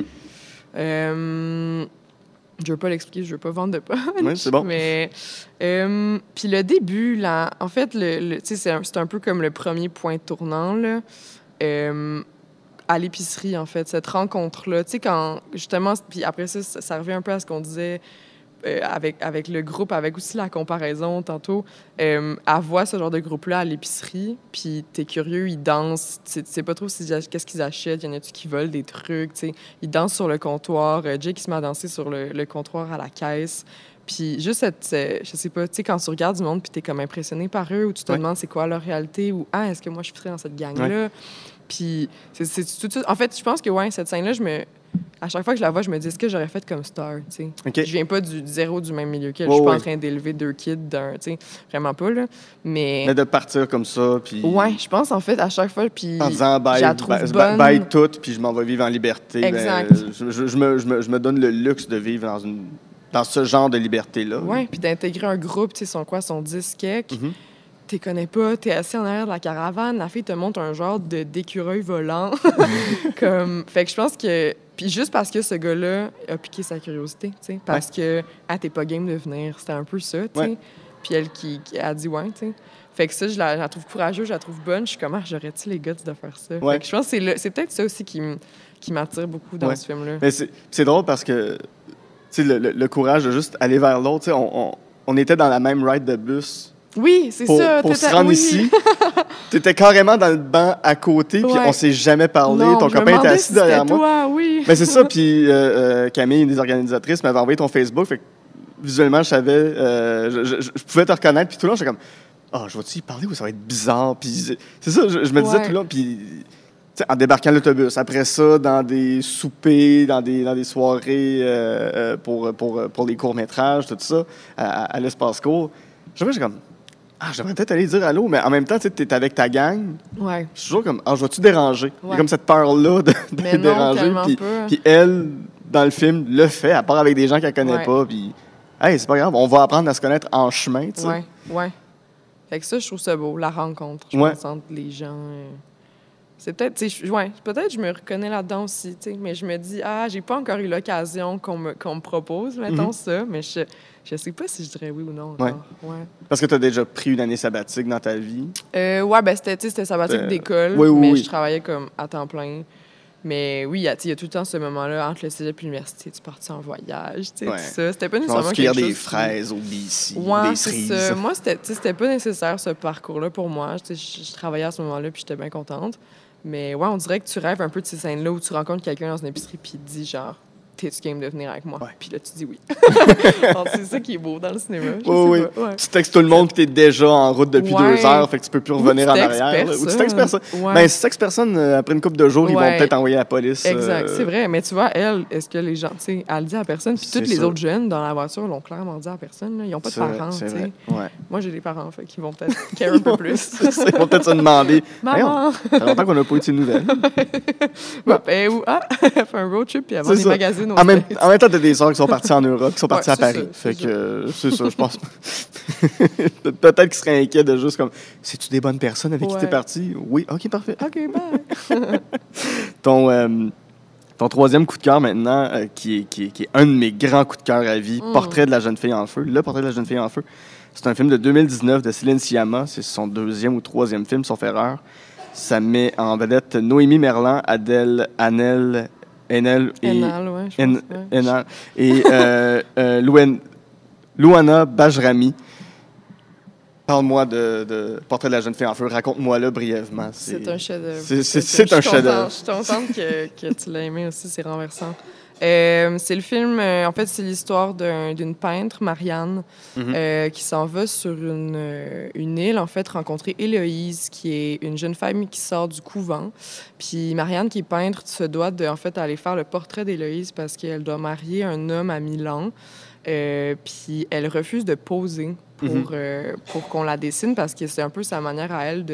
Je veux pas l'expliquer, je veux pas vendre de punch. Oui, c'est bon. Mais puis le début, là, en fait, c'est un peu comme le premier point tournant, là, à l'épicerie, en fait, cette rencontre-là. Tu sais, quand, justement, puis après ça revient un peu à ce qu'on disait avec le groupe, avec aussi la comparaison tantôt. Elle voit ce genre de groupe-là à l'épicerie, puis t'es curieux, ils dansent, tu sais pas trop qu'est-ce qu'ils achètent, il y en a-tu qui volent des trucs, tu sais. Ils dansent sur le comptoir, Jake se met à danser sur le comptoir à la caisse. Puis juste je sais pas, tu sais, quand tu regardes du monde puis t'es comme impressionné par eux, ou tu te demandes c'est quoi leur réalité, ou « Ah, est-ce que moi je suis dans cette gang-là? » Puis c'est tout de suite... En fait, je pense que, cette scène-là, à chaque fois que je la vois, je me dis, est-ce que j'aurais fait comme Star, tu sais? Okay. Je viens pas du même milieu qu'elle. Je suis pas en train d'élever 2 kids tu sais, vraiment pas, là. Mais de partir comme ça, puis... Ouais, je pense, en fait, à chaque fois, puis... En disant, bye tout, puis je m'en vais vivre en liberté. Exact. Ben, je me donne le luxe de vivre dans ce genre de liberté-là. Ouais, puis d'intégrer un groupe, tu sais, sont 10 keks. T'es connais pas, t'es assis en arrière de la caravane, la fille te montre un genre d'écureuil volant. Fait que je pense que... Puis juste parce que ce gars-là a piqué sa curiosité, tu sais, parce que t'es pas game de venir, c'était un peu ça, tu sais. Puis elle qui a dit tu sais. Fait que ça, je la trouve courageuse, je la trouve bonne. Je suis comme, j'aurais-tu les guts de faire ça? Fait que je pense que c'est peut-être ça aussi qui m'attire beaucoup dans ce film-là. Mais c'est drôle parce que, tu sais, le courage de juste aller vers l'autre, tu sais, on était dans la même ride de bus. Oui, c'est ça. Pour se rendre ici, tu étais carrément dans le banc à côté, puis on s'est jamais parlé. Non, ton copain était assis derrière moi. Toi, oui. Mais c'est ça, puis Camille, une des organisatrices, m'avait envoyé ton Facebook. Fait que visuellement, je savais, je pouvais te reconnaître, puis tout le long, j'étais comme, ah, je vais-tu y parler ou ça va être bizarre? Puis c'est ça, je me disais tout le long, puis en débarquant de l'autobus, après ça, dans des soupers, dans des soirées pour les courts-métrages, tout ça, à l'espace court, j'étais comme, ah, j'aimerais peut-être aller dire allô, mais en même temps, tu es avec ta gang. Ouais. Je suis toujours comme, ah, je vais-tu déranger? Il y a comme cette peur-là de déranger. Puis elle, dans le film, le fait, à part avec des gens qu'elle connaît pas. Puis, hey, c'est pas grave, on va apprendre à se connaître en chemin, tu sais. Ouais. Fait que ça, je trouve ça beau, la rencontre, je pense, entre les gens. C'est peut-être, tu sais, peut-être je me reconnais là-dedans aussi, tu sais, mais je me dis, ah, j'ai pas encore eu l'occasion qu'on me propose, mettons ça, mais je sais pas si je dirais oui ou non encore. Ouais. Parce que tu as déjà pris une année sabbatique dans ta vie? Ouais, ben c'était sabbatique d'école, mais je travaillais comme à temps plein. Mais oui, il y a tout le temps ce moment-là entre le cégep et l'université, tu partais en voyage, tu sais, tout ça. C'était pas nécessairement quelque chose... des fraises au BC, des cerises. Ça. Moi, c'était pas nécessaire, ce parcours-là, pour moi. Je travaillais à ce moment-là, puis j'étais bien contente. Mais ouais, on dirait que tu rêves un peu de ces scènes-là où tu rencontres quelqu'un dans une épicerie, puis il te dit genre, t'es-tu game de venir avec moi? Puis là, tu dis oui. C'est ça qui est beau dans le cinéma. Tu textes tout le monde que t'es déjà en route depuis 2 heures, fait que tu peux plus revenir en arrière. Ou tu textes personne. Ben, si tu textes personne, après une couple de jours, ils vont peut-être envoyer la police. Exact, c'est vrai. Mais tu vois, est-ce que les gens, tu sais, elle le dit à personne, puis tous les autres jeunes dans la voiture l'ont clairement dit à personne. Là. Ils n'ont pas de parents, tu sais. Moi, j'ai des parents, fait qu'ils vont peut-être care un peu plus. Ils vont peut-être se demander. Maman! Ça fait longtemps qu'on n'a pas eu de ces nouvelles. Fait un road trip, puis avant des magazines. En même temps, t'as des sœurs qui sont parties en Europe, qui sont parties à Paris. Fait que c'est ça, je pense. Peut-être qu'ils seraient inquiets de juste comme, c'est-tu des bonnes personnes avec qui t'es parti? Oui, OK, parfait. OK, bye. Ton troisième coup de cœur maintenant, qui est un de mes grands coups de cœur à vie, Portrait de la jeune fille en feu. Le Portrait de la jeune fille en feu. C'est un film de 2019 de Céline Sciamma. C'est son 2e ou 3e film, sauf erreur. Ça met en vedette Noémie Merlan, Adèle Haenel, et Louana Bajrami. Parle-moi de Portrait de la jeune fille en feu. Raconte-moi-le brièvement. C'est un chef-d'œuvre. C'est un chef-d'œuvre. Je suis contente que tu l'as aimé aussi, c'est renversant. C'est le film, en fait, c'est l'histoire d'une peintre, Marianne, qui s'en va sur une île, en fait, rencontrer Héloïse, qui est une jeune femme qui sort du couvent. Puis Marianne, qui est peintre, se doit en fait, aller faire le portrait d'Héloïse parce qu'elle doit marier un homme à Milan. Puis elle refuse de poser pour qu'on la dessine parce que c'est un peu sa manière à elle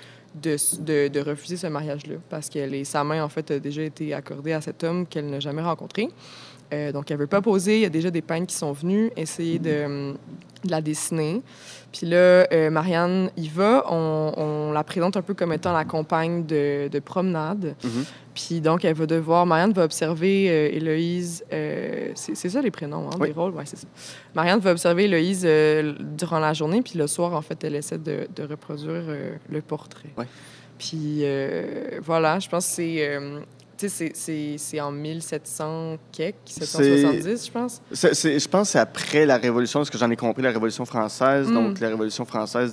de refuser ce mariage-là parce que sa main, en fait, a déjà été accordée à cet homme qu'elle n'a jamais rencontré. Donc, elle veut pas poser. Il y a déjà des peintres qui sont venus essayer de la dessiner. Puis là, Marianne y va. On la présente un peu comme étant la compagne de promenade. Puis donc, elle va devoir... Marianne va observer Héloïse... c'est ça les prénoms, hein, des rôles? Oui, c'est ça. Marianne va observer Héloïse durant la journée. Puis le soir, en fait, elle essaie de reproduire le portrait. Ouais. Puis voilà, je pense que c'est... tu sais, c'est en 1700 quelque, 1770, je pense. Je pense que c'est après la Révolution, ce que j'en ai compris, la Révolution française. Donc, la Révolution française,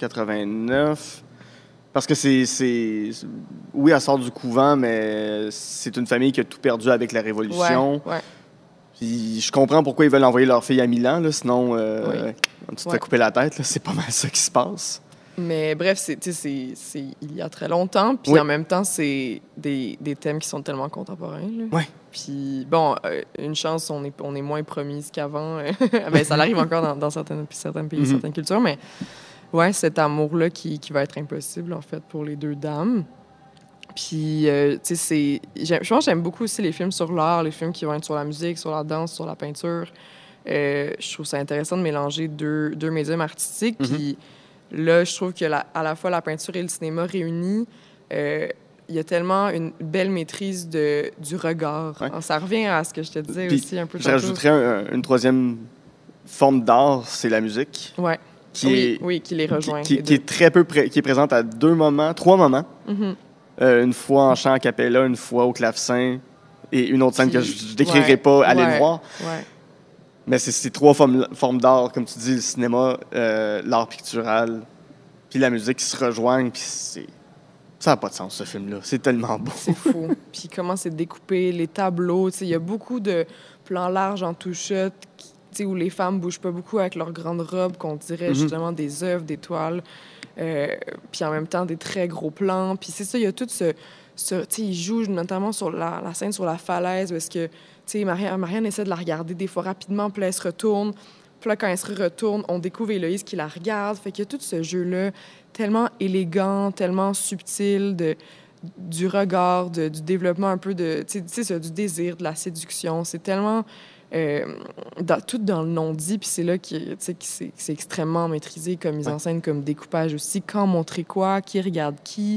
1789. Parce que oui, elle sort du couvent, mais c'est une famille qui a tout perdu avec la Révolution. Ouais. Puis je comprends pourquoi ils veulent envoyer leur fille à Milan, là, sinon, tu te fais couper la tête. C'est pas mal ça qui se passe. Mais bref, c'est il y a très longtemps, puis en même temps, c'est des thèmes qui sont tellement contemporains. Là. Ouais. Puis bon, une chance, on est moins promise qu'avant. Ben, ça arrive encore dans certains pays, certaines cultures, mais ouais, cet amour-là qui va être impossible, en fait, pour les deux dames. Puis, tu sais, je pense que j'aime beaucoup aussi les films sur l'art, les films qui vont être sur la musique, sur la danse, sur la peinture. Je trouve ça intéressant de mélanger deux médiums artistiques, puis là, je trouve que à la fois la peinture et le cinéma réunis, il y a tellement une belle maîtrise du regard. Ouais. Ça revient à ce que je te disais puis, aussi un peu tantôt. J'ajouterais une troisième forme d'art, c'est la musique. Ouais. Qui les rejoint. Qui est très peu qui est présente à 3 moments. Une fois en chant a cappella, une fois au clavecin et une autre scène que je ne décrirai pas, allez le voir. Ouais. Mais c'est ces 3 formes d'art, comme tu dis, le cinéma, l'art pictural, puis la musique qui se rejoignent, puis ça n'a pas de sens, ce film-là. C'est tellement beau. C'est fou. Puis comment c'est découpé, les tableaux, il y a beaucoup de plans larges en two-shot. sais, où les femmes bougent pas beaucoup avec leurs grandes robes, qu'on dirait justement des œuvres, des toiles, puis en même temps des très gros plans. Puis c'est ça, il y a tout tu sais, il joue notamment sur la scène sur la falaise, où est-ce que, tu sais, Marianne essaie de la regarder des fois rapidement, puis là, elle se retourne. Puis là, quand elle se retourne, on découvre Héloïse qui la regarde. Fait qu'il y a tout ce jeu-là tellement élégant, tellement subtil du regard, du développement un peu de, tu sais, ça, du désir, de la séduction. C'est tellement tout dans le non-dit, puis c'est là que c'est extrêmement maîtrisé comme mise en scène, comme découpage aussi. Quand montrer quoi, qui regarde qui.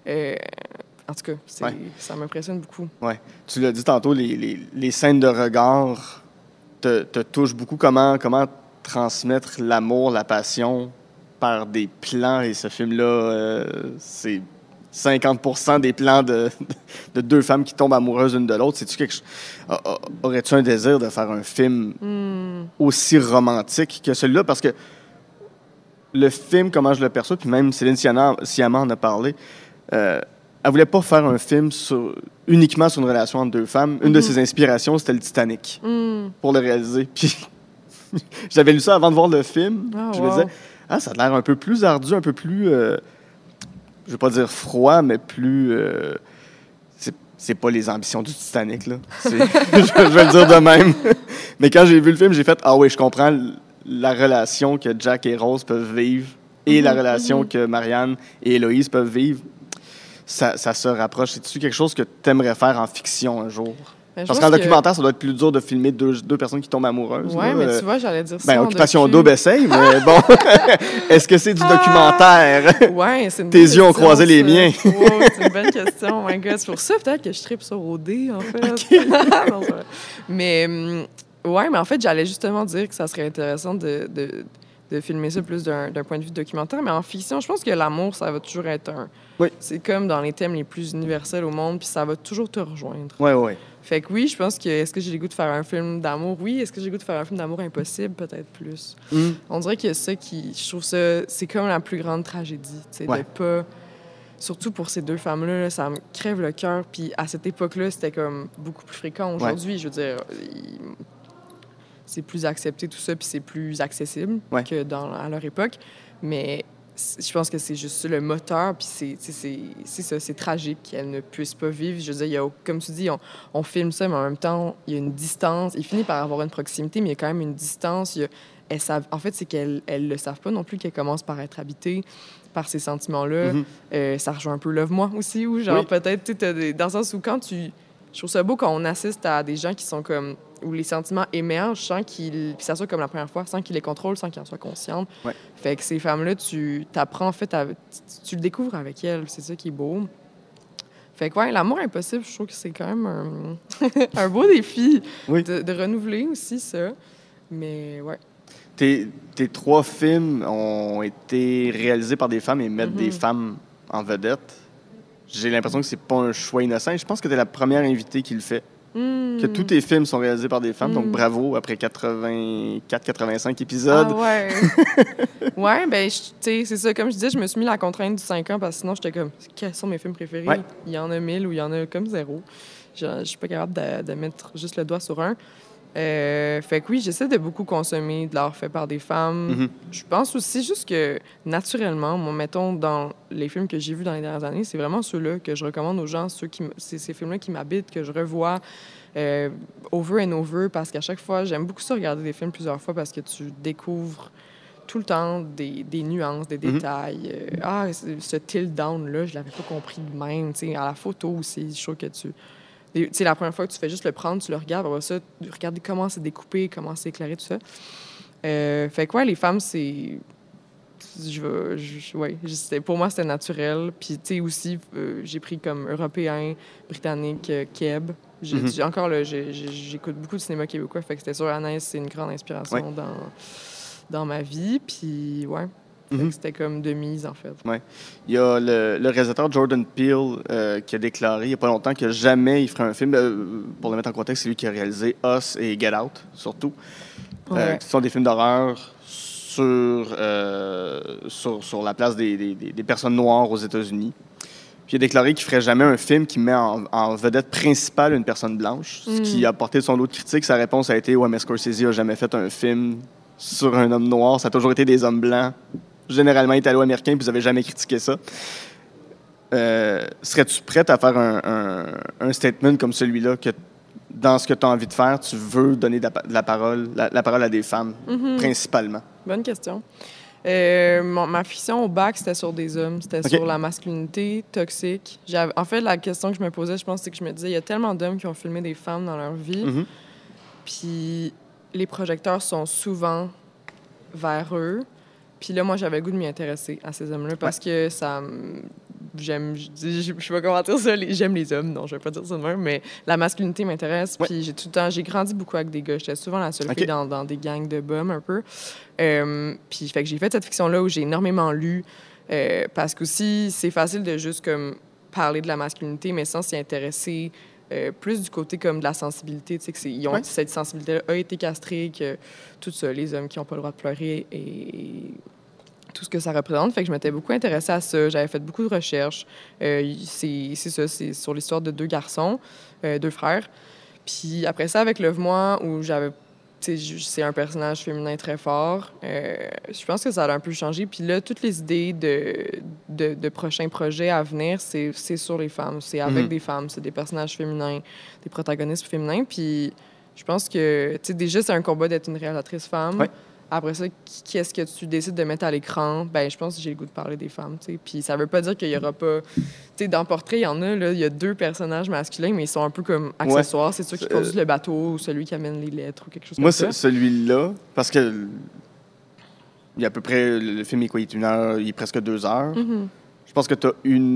En tout cas, ça m'impressionne beaucoup. Ouais. Tu l'as dit tantôt, les scènes de regard te touchent beaucoup. Comment transmettre l'amour, la passion par des plans. Et ce film-là, c'est 50% des plans de deux femmes qui tombent amoureuses l'une de l'autre. C'est-tu quelque chose... Aurais-tu un désir de faire un film aussi romantique que celui-là? Parce que le film, comment je le perçois, puis même Céline Sciamma en a parlé, elle voulait pas faire un film uniquement sur une relation entre deux femmes. Une de ses inspirations, c'était le Titanic, pour le réaliser. Puis j'avais lu ça avant de voir le film. Je me disais, ça a l'air un peu plus ardu, un peu plus... je vais pas dire froid, mais plus... c'est pas les ambitions du Titanic, là. je vais le dire de même. Mais quand j'ai vu le film, j'ai fait, ah oui, je comprends la relation que Jack et Rose peuvent vivre et la relation que Marianne et Héloïse peuvent vivre. Ça se rapproche. C'est-tu quelque chose que tu aimerais faire en fiction un jour? Parce qu'en documentaire, ça doit être plus dur de filmer deux personnes qui tombent amoureuses. Oui, mais tu vois, j'allais dire ça. Occupation double essaye, mais bon. Est-ce que c'est du documentaire? Oui, c'est une Tes yeux ont croisé les miens. Wow, c'est une bonne question. Oh my God, c'est pour ça peut-être que je tripe sur OD, en fait. Okay. Non, mais en fait, j'allais justement dire que ça serait intéressant de filmer ça plus d'un point de vue documentaire. Mais en fiction, je pense que l'amour, ça va toujours être Oui. C'est comme dans les thèmes les plus universels au monde, puis ça va toujours te rejoindre. Oui. Fait que oui, je pense que est-ce que j'ai le goût de faire un film d'amour? Oui. Est-ce que j'ai le goût de faire un film d'amour impossible? Peut-être plus. On dirait que ça je trouve ça, c'est comme la plus grande tragédie, tu sais, de pas... Surtout pour ces deux femmes-là, là, ça me crève le cœur. Puis à cette époque-là, c'était comme beaucoup plus fréquent. Aujourd'hui, je veux dire, c'est plus accepté tout ça, puis c'est plus accessible que à leur époque. Mais je pense que c'est juste le moteur, puis c'est ça, c'est tragique qu'elle ne puisse pas vivre. Je veux dire, comme tu dis, on filme ça, mais en même temps, il y a une distance. Il finit par avoir une proximité, mais il y a quand même une distance. En fait, c'est qu'elles ne le savent pas non plus qu'elles commencent par être habitées par ces sentiments-là. Ça rejoint un peu Love Moi aussi, où genre peut-être, dans le sens où je trouve ça beau quand on assiste à des gens qui sont comme... où les sentiments émergent sans qu'ils... Puis ça soit comme la première fois, sans qu'ils les contrôlent, sans qu'ils en soient conscients. Fait que ces femmes-là, tu t'apprends, en fait, tu le découvres avec elles. C'est ça qui est beau. Fait que, l'amour impossible, je trouve que c'est quand même un beau défi de renouveler aussi ça. Mais, Tes 3 films ont été réalisés par des femmes et mettent des femmes en vedette. J'ai l'impression que c'est pas un choix innocent. Je pense que t'es la première invitée qui le fait. Que tous tes films sont réalisés par des femmes, donc bravo, après 84-85 épisodes. Ah ben, tu sais, c'est ça. Comme je disais, je me suis mis la contrainte du 5 ans, parce que sinon, j'étais comme, quels sont mes films préférés? Il y en a 1000 ou il y en a comme 0. Je suis pas capable de mettre juste le doigt sur un. Fait que oui, j'essaie de beaucoup consommer de l'art fait par des femmes. Je pense aussi juste que, naturellement, moi, mettons, dans les films que j'ai vus dans les dernières années, c'est vraiment ceux-là que je recommande aux gens, ces films-là qui m'habitent, que je revois over and over, parce qu'à chaque fois, j'aime beaucoup ça, regarder des films plusieurs fois, parce que tu découvres tout le temps des nuances, des détails. Ce tilt-down-là, je l'avais pas compris de même. T'sais, à la photo aussi, je trouve que tu sais, la première fois que tu fais juste le prendre, tu le regardes, après ça, regarder comment c'est découpé, comment c'est éclairé, tout ça. Fait que, les femmes, c'est... pour moi, c'était naturel. Puis, tu sais, aussi, j'ai pris comme européen, britannique, keb. Encore, là, j'écoute beaucoup de cinéma québécois, fait que c'était sûr, Anaïs, c'est une grande inspiration dans ma vie. Puis, c'était comme de mise, en fait. Il y a le réalisateur Jordan Peele qui a déclaré il n'y a pas longtemps que jamais il ferait un film. Pour le mettre en contexte, c'est lui qui a réalisé Us et Get Out, surtout. Qui sont des films d'horreur sur la place des personnes noires aux États-Unis. Puis il a déclaré qu'il ne ferait jamais un film qui met en vedette principale une personne blanche. Ce qui a porté son lot de critiques. Sa réponse a été « Ouais, mais Scorsese n'a jamais fait un film sur un homme noir. Ça a toujours été des hommes blancs, généralement italo-américains, puis vous n'avez jamais critiqué ça. » Serais-tu prête à faire un statement comme celui-là, que dans ce que tu as envie de faire, tu veux donner la parole à des femmes, principalement? Bonne question. Ma fiction au bac, c'était sur des hommes. C'était sur la masculinité toxique. En fait, la question que je me posais, je pense, c'est que je me disais, il y a tellement d'hommes qui ont filmé des femmes dans leur vie, puis les projecteurs sont souvent vers eux. Puis là, moi, j'avais le goût de m'y intéresser à ces hommes-là parce que ça... je sais pas comment dire ça, j'aime les hommes, non, je vais pas dire ça de même, mais la masculinité m'intéresse, puis j'ai grandi beaucoup avec des gars, j'étais souvent la seule fille dans des gangs de bums un peu, puis fait que j'ai fait cette fiction-là où j'ai énormément lu, parce qu'aussi, c'est facile de juste comme parler de la masculinité, mais sans s'y intéresser plus du côté comme de la sensibilité, tu sais, cette sensibilité-là a été castrée, que tout ça, les hommes qui n'ont pas le droit de pleurer et tout ce que ça représente. Fait que je m'étais beaucoup intéressée à ça. J'avais fait beaucoup de recherches. C'est ça, c'est sur l'histoire de deux garçons, deux frères. Puis après ça, avec Love-moi, où j'avais... c'est un personnage féminin très fort. Je pense que ça a un peu changé. Puis là, toutes les idées de prochains projets à venir, c'est sur les femmes. C'est avec des femmes. C'est des personnages féminins, des protagonistes féminins. Puis je pense que, tu sais, déjà, c'est un combat d'être une réalisatrice femme. Ouais. Après ça, qu'est-ce que tu décides de mettre à l'écran? Ben, je pense que j'ai le goût de parler des femmes, tu sais. Puis ça veut pas dire qu'il y aura pas... Tu sais, dans Portrait, il y en a, là, il y a deux personnages masculins, mais ils sont un peu comme accessoires. Ouais. C'est ceux qui conduisent le bateau ou celui qui amène les lettres ou quelque chose comme ça. Moi, celui-là, parce que il y a à peu près... Le film, il est 1 heure, il est presque 2 heures. Je pense que tu as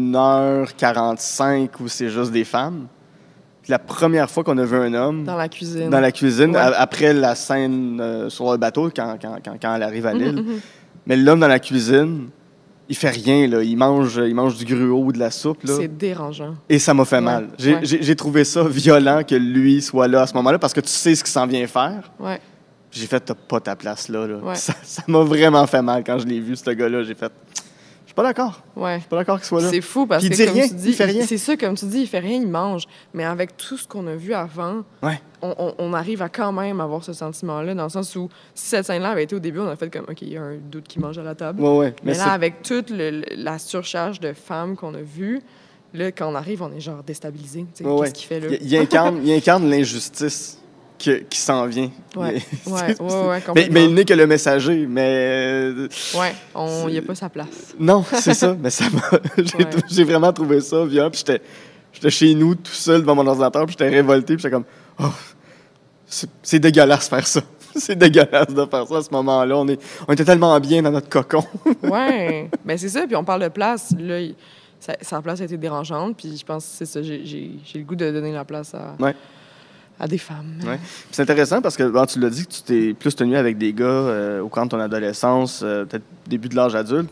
1h45 où c'est juste des femmes. La première fois qu'on a vu un homme... Dans la cuisine. Dans la cuisine, après la scène sur le bateau, quand elle arrive à l'île. Mais l'homme dans la cuisine, il fait rien, là. Il mange du gruau ou de la soupe, là. C'est dérangeant. Et ça m'a fait mal. J'ai trouvé ça violent que lui soit là à ce moment-là, parce que tu sais ce qu'il s'en vient faire. Ouais. J'ai fait, t'as pas ta place là. Ouais. Ça m'a vraiment fait mal quand je l'ai vu, ce gars-là. J'ai fait... Je suis pas d'accord. Ouais. Je suis pas d'accord qu'il soit là. C'est fou parce que, comme rien, tu dis, il fait rien. C'est ça, comme tu dis, il fait rien, il mange. Mais avec tout ce qu'on a vu avant, on arrive à quand même avoir ce sentiment-là, dans le sens où si cette scène-là avait été au début, on a fait comme, OK, il y a un doute qui mange à la table. Ouais. Mais là, avec toute la surcharge de femmes qu'on a vues, là, quand on arrive, on est genre déstabilisé. Qu'est-ce qu'il fait là? Il incarne l'injustice qui s'en vient. Ouais, complètement. Mais il n'est que le messager, mais... Il n'y a pas sa place. Non, c'est ça, mais ça m'a... J'ai vraiment trouvé ça violent, puis j'étais chez nous, tout seul, devant mon ordinateur, puis j'étais révolté, puis j'étais comme... Oh, c'est dégueulasse faire ça. C'est dégueulasse de faire ça à ce moment-là. On était tellement bien dans notre cocon. Ouais, ben c'est ça, puis on parle de place, là... Sa place a été dérangeante, puis je pense que c'est ça, j'ai le goût de donner la place à des femmes. Ouais. C'est intéressant parce que tu l'as dit que tu t'es plus tenu avec des gars au cours de ton adolescence, peut-être début de l'âge adulte.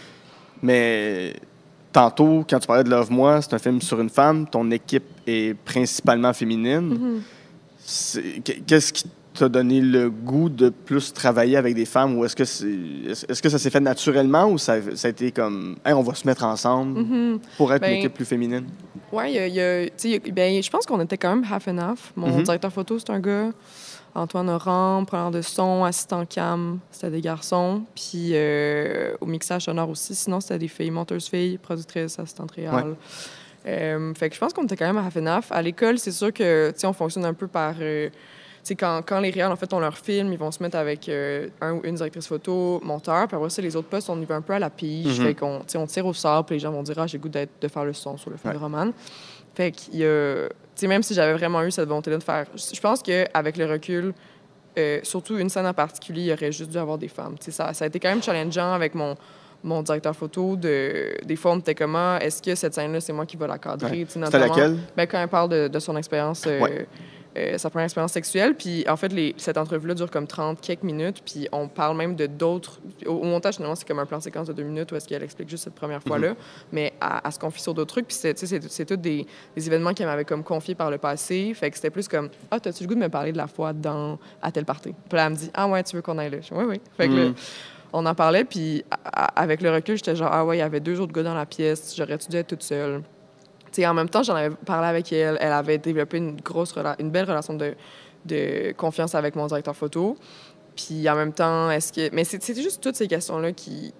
Mais tantôt, quand tu parlais de Love-moi, c'est un film sur une femme. Ton équipe est principalement féminine. Qu'est-ce qui t'a donné le goût de plus travailler avec des femmes? Ou est-ce que ça s'est fait naturellement ou ça a été comme hey, on va se mettre ensemble pour être une équipe plus féminine? Oui, je pense qu'on était quand même half and half. Mon directeur photo, c'est un gars. Antoine Oran, preneur de son, assistant cam, c'était des garçons. Puis au mixage sonore aussi. Sinon, c'était des filles, monteuses filles, productrices, assistantes réelles. Fait que je pense qu'on était quand même half and half. À l'école, c'est sûr que on fonctionne un peu par... quand les réals, en fait, ont leur film, ils vont se mettre avec un ou une directrice photo, monteur, puis après ça, les autres postes, on y va un peu à la pige. Fait qu'on on tire au sort, puis les gens vont dire « Ah, j'ai le goût de faire le son sur le film de Roman. » Fait qu'il y a... même si j'avais vraiment eu cette volonté-là de faire... Je pense qu'avec le recul, surtout une scène en particulier, il y aurait juste dû avoir des femmes. Ça a été quand même challengeant avec mon directeur photo. Des fois, on était comme « Ah, est-ce que cette scène-là, c'est moi qui va la cadrer? » C'était laquelle? Quand elle parle de son expérience... sa première expérience sexuelle. Puis, en fait, cette entrevue-là dure comme 30 quelques minutes. Puis, on parle même de d'autres... Au montage, finalement, c'est comme un plan séquence de 2 minutes où est-ce qu'elle explique juste cette première fois-là. Mais elle se confie sur d'autres trucs. Puis, c'est tous des événements qu'elle m'avait comme confiés par le passé. Fait que c'était plus comme « Ah, t'as-tu le goût de me parler de la fois à tel party? » Puis là, elle me dit « Ah ouais, tu veux qu'on aille là? » Oui. Fait que là, on en parlait, puis avec le recul, j'étais genre, ah ouais, il y avait 2 autres gars dans la pièce, j'aurais-tu dû être toute seule? T'sais, en même temps, j'en avais parlé avec elle, elle avait développé une belle relation de confiance avec mon directeur photo. Puis en même temps, mais c'était juste toutes ces questions-là qui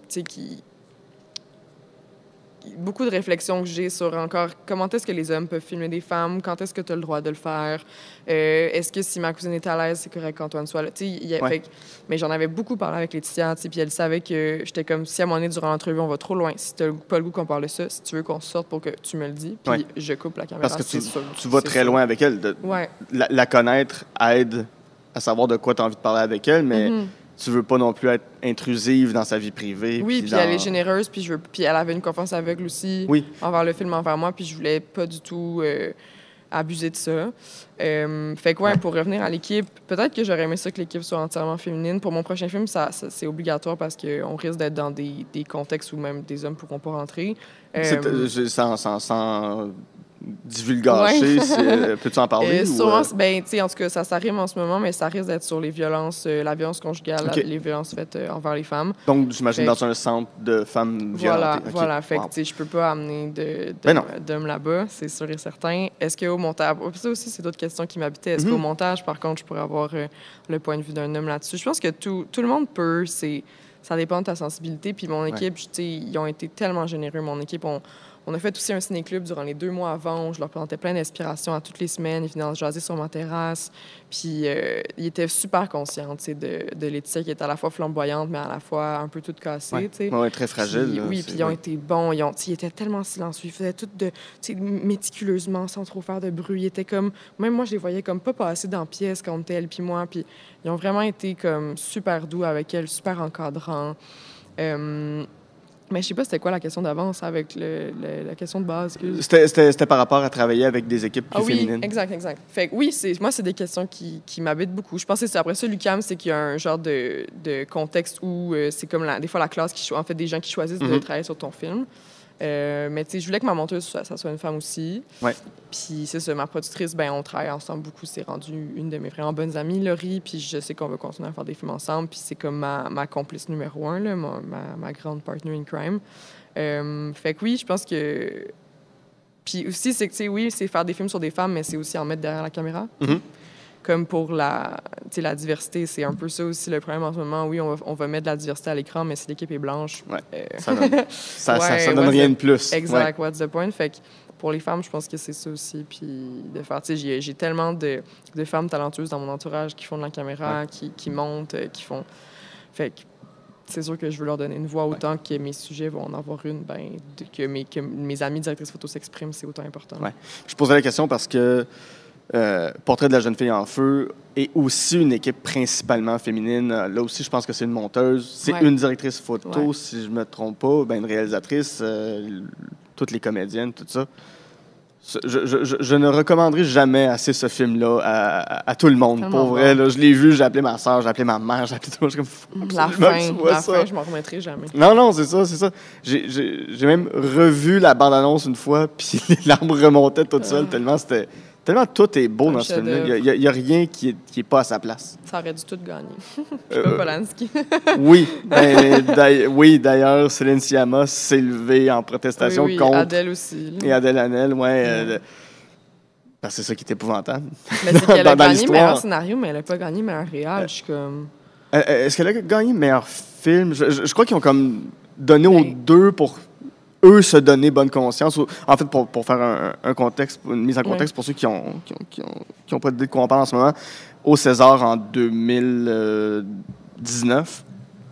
beaucoup de réflexions que j'ai sur encore comment est-ce que les hommes peuvent filmer des femmes, quand est-ce que tu as le droit de le faire, est-ce que si ma cousine est à l'aise, c'est correct qu'Antoine soit là. Mais j'en avais beaucoup parlé avec Laetitia, puis elle savait que j'étais comme, si à un moment donné, durant l'entrevue, on va trop loin, si tu n'as pas le goût qu'on parle de ça, si tu veux qu'on sorte pour que tu me le dis, puis je coupe la caméra. Parce que tu vas très loin avec elle. La connaître aide à savoir de quoi tu as envie de parler avec elle, mais tu veux pas non plus être intrusive dans sa vie privée. Oui, puis elle est généreuse, puis elle avait une confiance aveugle aussi envers le film, envers moi, puis je voulais pas du tout abuser de ça. Fait que pour revenir à l'équipe, peut-être que j'aurais aimé ça que l'équipe soit entièrement féminine. Pour mon prochain film, ça c'est obligatoire parce qu'on risque d'être dans des contextes où même des hommes pourront pas rentrer. Sans divulgacher, peux-tu en parler? Sûrement, ben, en tout cas, ça rime en ce moment, mais ça risque d'être sur les violences, la violence conjugale, les violences faites envers les femmes. Donc, j'imagine dans un centre de femmes violentes. Voilà. Fait que, je peux pas amener d'hommes là-bas, c'est sûr et certain. Est-ce qu'au montage... Ça aussi, c'est d'autres questions qui m'habitaient. Est-ce qu'au montage, par contre, je pourrais avoir le point de vue d'un homme là-dessus? Je pense que tout le monde peut, ça dépend de ta sensibilité. Puis mon équipe, ils ont été tellement généreux. Mon équipe, on a fait aussi un ciné-club durant les 2 mois avant où je leur présentais plein d'inspirations à toutes les semaines. Ils venaient en jaser sur ma terrasse. Puis ils étaient super conscients de Laetitia qui était à la fois flamboyante, mais à la fois un peu toute cassée. Oui, très fragile. Puis ils ont été bons. Ils étaient tellement silencieux. Ils faisaient tout méticuleusement, sans trop faire de bruit. Ils étaient comme... Même moi, je les voyais comme pas passer dans la pièce quand on était elle puis moi. Puis ils ont vraiment été comme super doux avec elle, super encadrants. Mais je sais pas c'était quoi la question d'avance avec la question de base. C'était par rapport à travailler avec des équipes plus féminines. Oui, exact. Fait que oui, moi, c'est des questions qui m'habitent beaucoup. Je pense que après ça, l'UQAM, c'est qu'il y a un genre de contexte où c'est comme des fois la classe en fait des gens qui choisissent de travailler sur ton film. Mais tu sais, je voulais que ma monteuse, ça soit une femme aussi. Ouais. Puis c'est ça, ma productrice, on travaille ensemble beaucoup. C'est rendu une de mes vraiment bonnes amies, Laurie. Puis je sais qu'on va continuer à faire des films ensemble. Puis c'est comme ma complice numéro 1, là, ma grande partner in crime. Fait que oui, je pense que... Puis aussi, c'est que, tu sais, oui, c'est faire des films sur des femmes, mais c'est aussi en mettre derrière la caméra. Comme pour la diversité, c'est un peu ça aussi le problème en ce moment. Oui, on va mettre de la diversité à l'écran, mais si l'équipe est blanche... ça donne rien de plus. Exact, what's the point? Fait que pour les femmes, je pense que c'est ça aussi. Puis de faire, tu sais, j'ai tellement de femmes talentueuses dans mon entourage qui font de la caméra, qui montent, qui font... Fait que c'est sûr que je veux leur donner une voix autant que mes sujets vont en avoir une, que mes amis directrices photo s'expriment, c'est autant important. Ouais. Je posais la question parce que Portrait de la jeune fille en feu est aussi une équipe principalement féminine. Là aussi, je pense que c'est une monteuse. C'est une directrice photo, si je ne me trompe pas, une réalisatrice, toutes les comédiennes, tout ça. Je ne recommanderai jamais assez ce film-là à tout le monde. Tellement pour vrai, là, je l'ai vu, j'ai appelé ma soeur, j'ai appelé ma mère, j'ai appelé tout le monde. La fin, je m'en remettrai jamais. Non, c'est ça. J'ai même revu la bande-annonce une fois, puis les larmes remontaient toutes seules, tellement tout est beau dans ce film-là. Il n'y a rien qui est pas à sa place. Ça aurait dû tout gagner. Pas Polanski. Oui, d'ailleurs, Céline Sciamma s'est levée en protestation contre... Adèle aussi. Et Adèle Haenel, parce que c'est ça qui est épouvantable. Mais c'est qu'elle a gagné meilleur scénario, mais elle n'a pas gagné meilleur réal. Je suis comme... Est-ce qu'elle a gagné meilleur film? Je crois qu'ils ont comme donné aux deux pour... eux se donner bonne conscience. En fait, pour faire un contexte, une mise en contexte pour ceux qui ont pas d'idée de quoi on parle en ce moment, au César en 2019,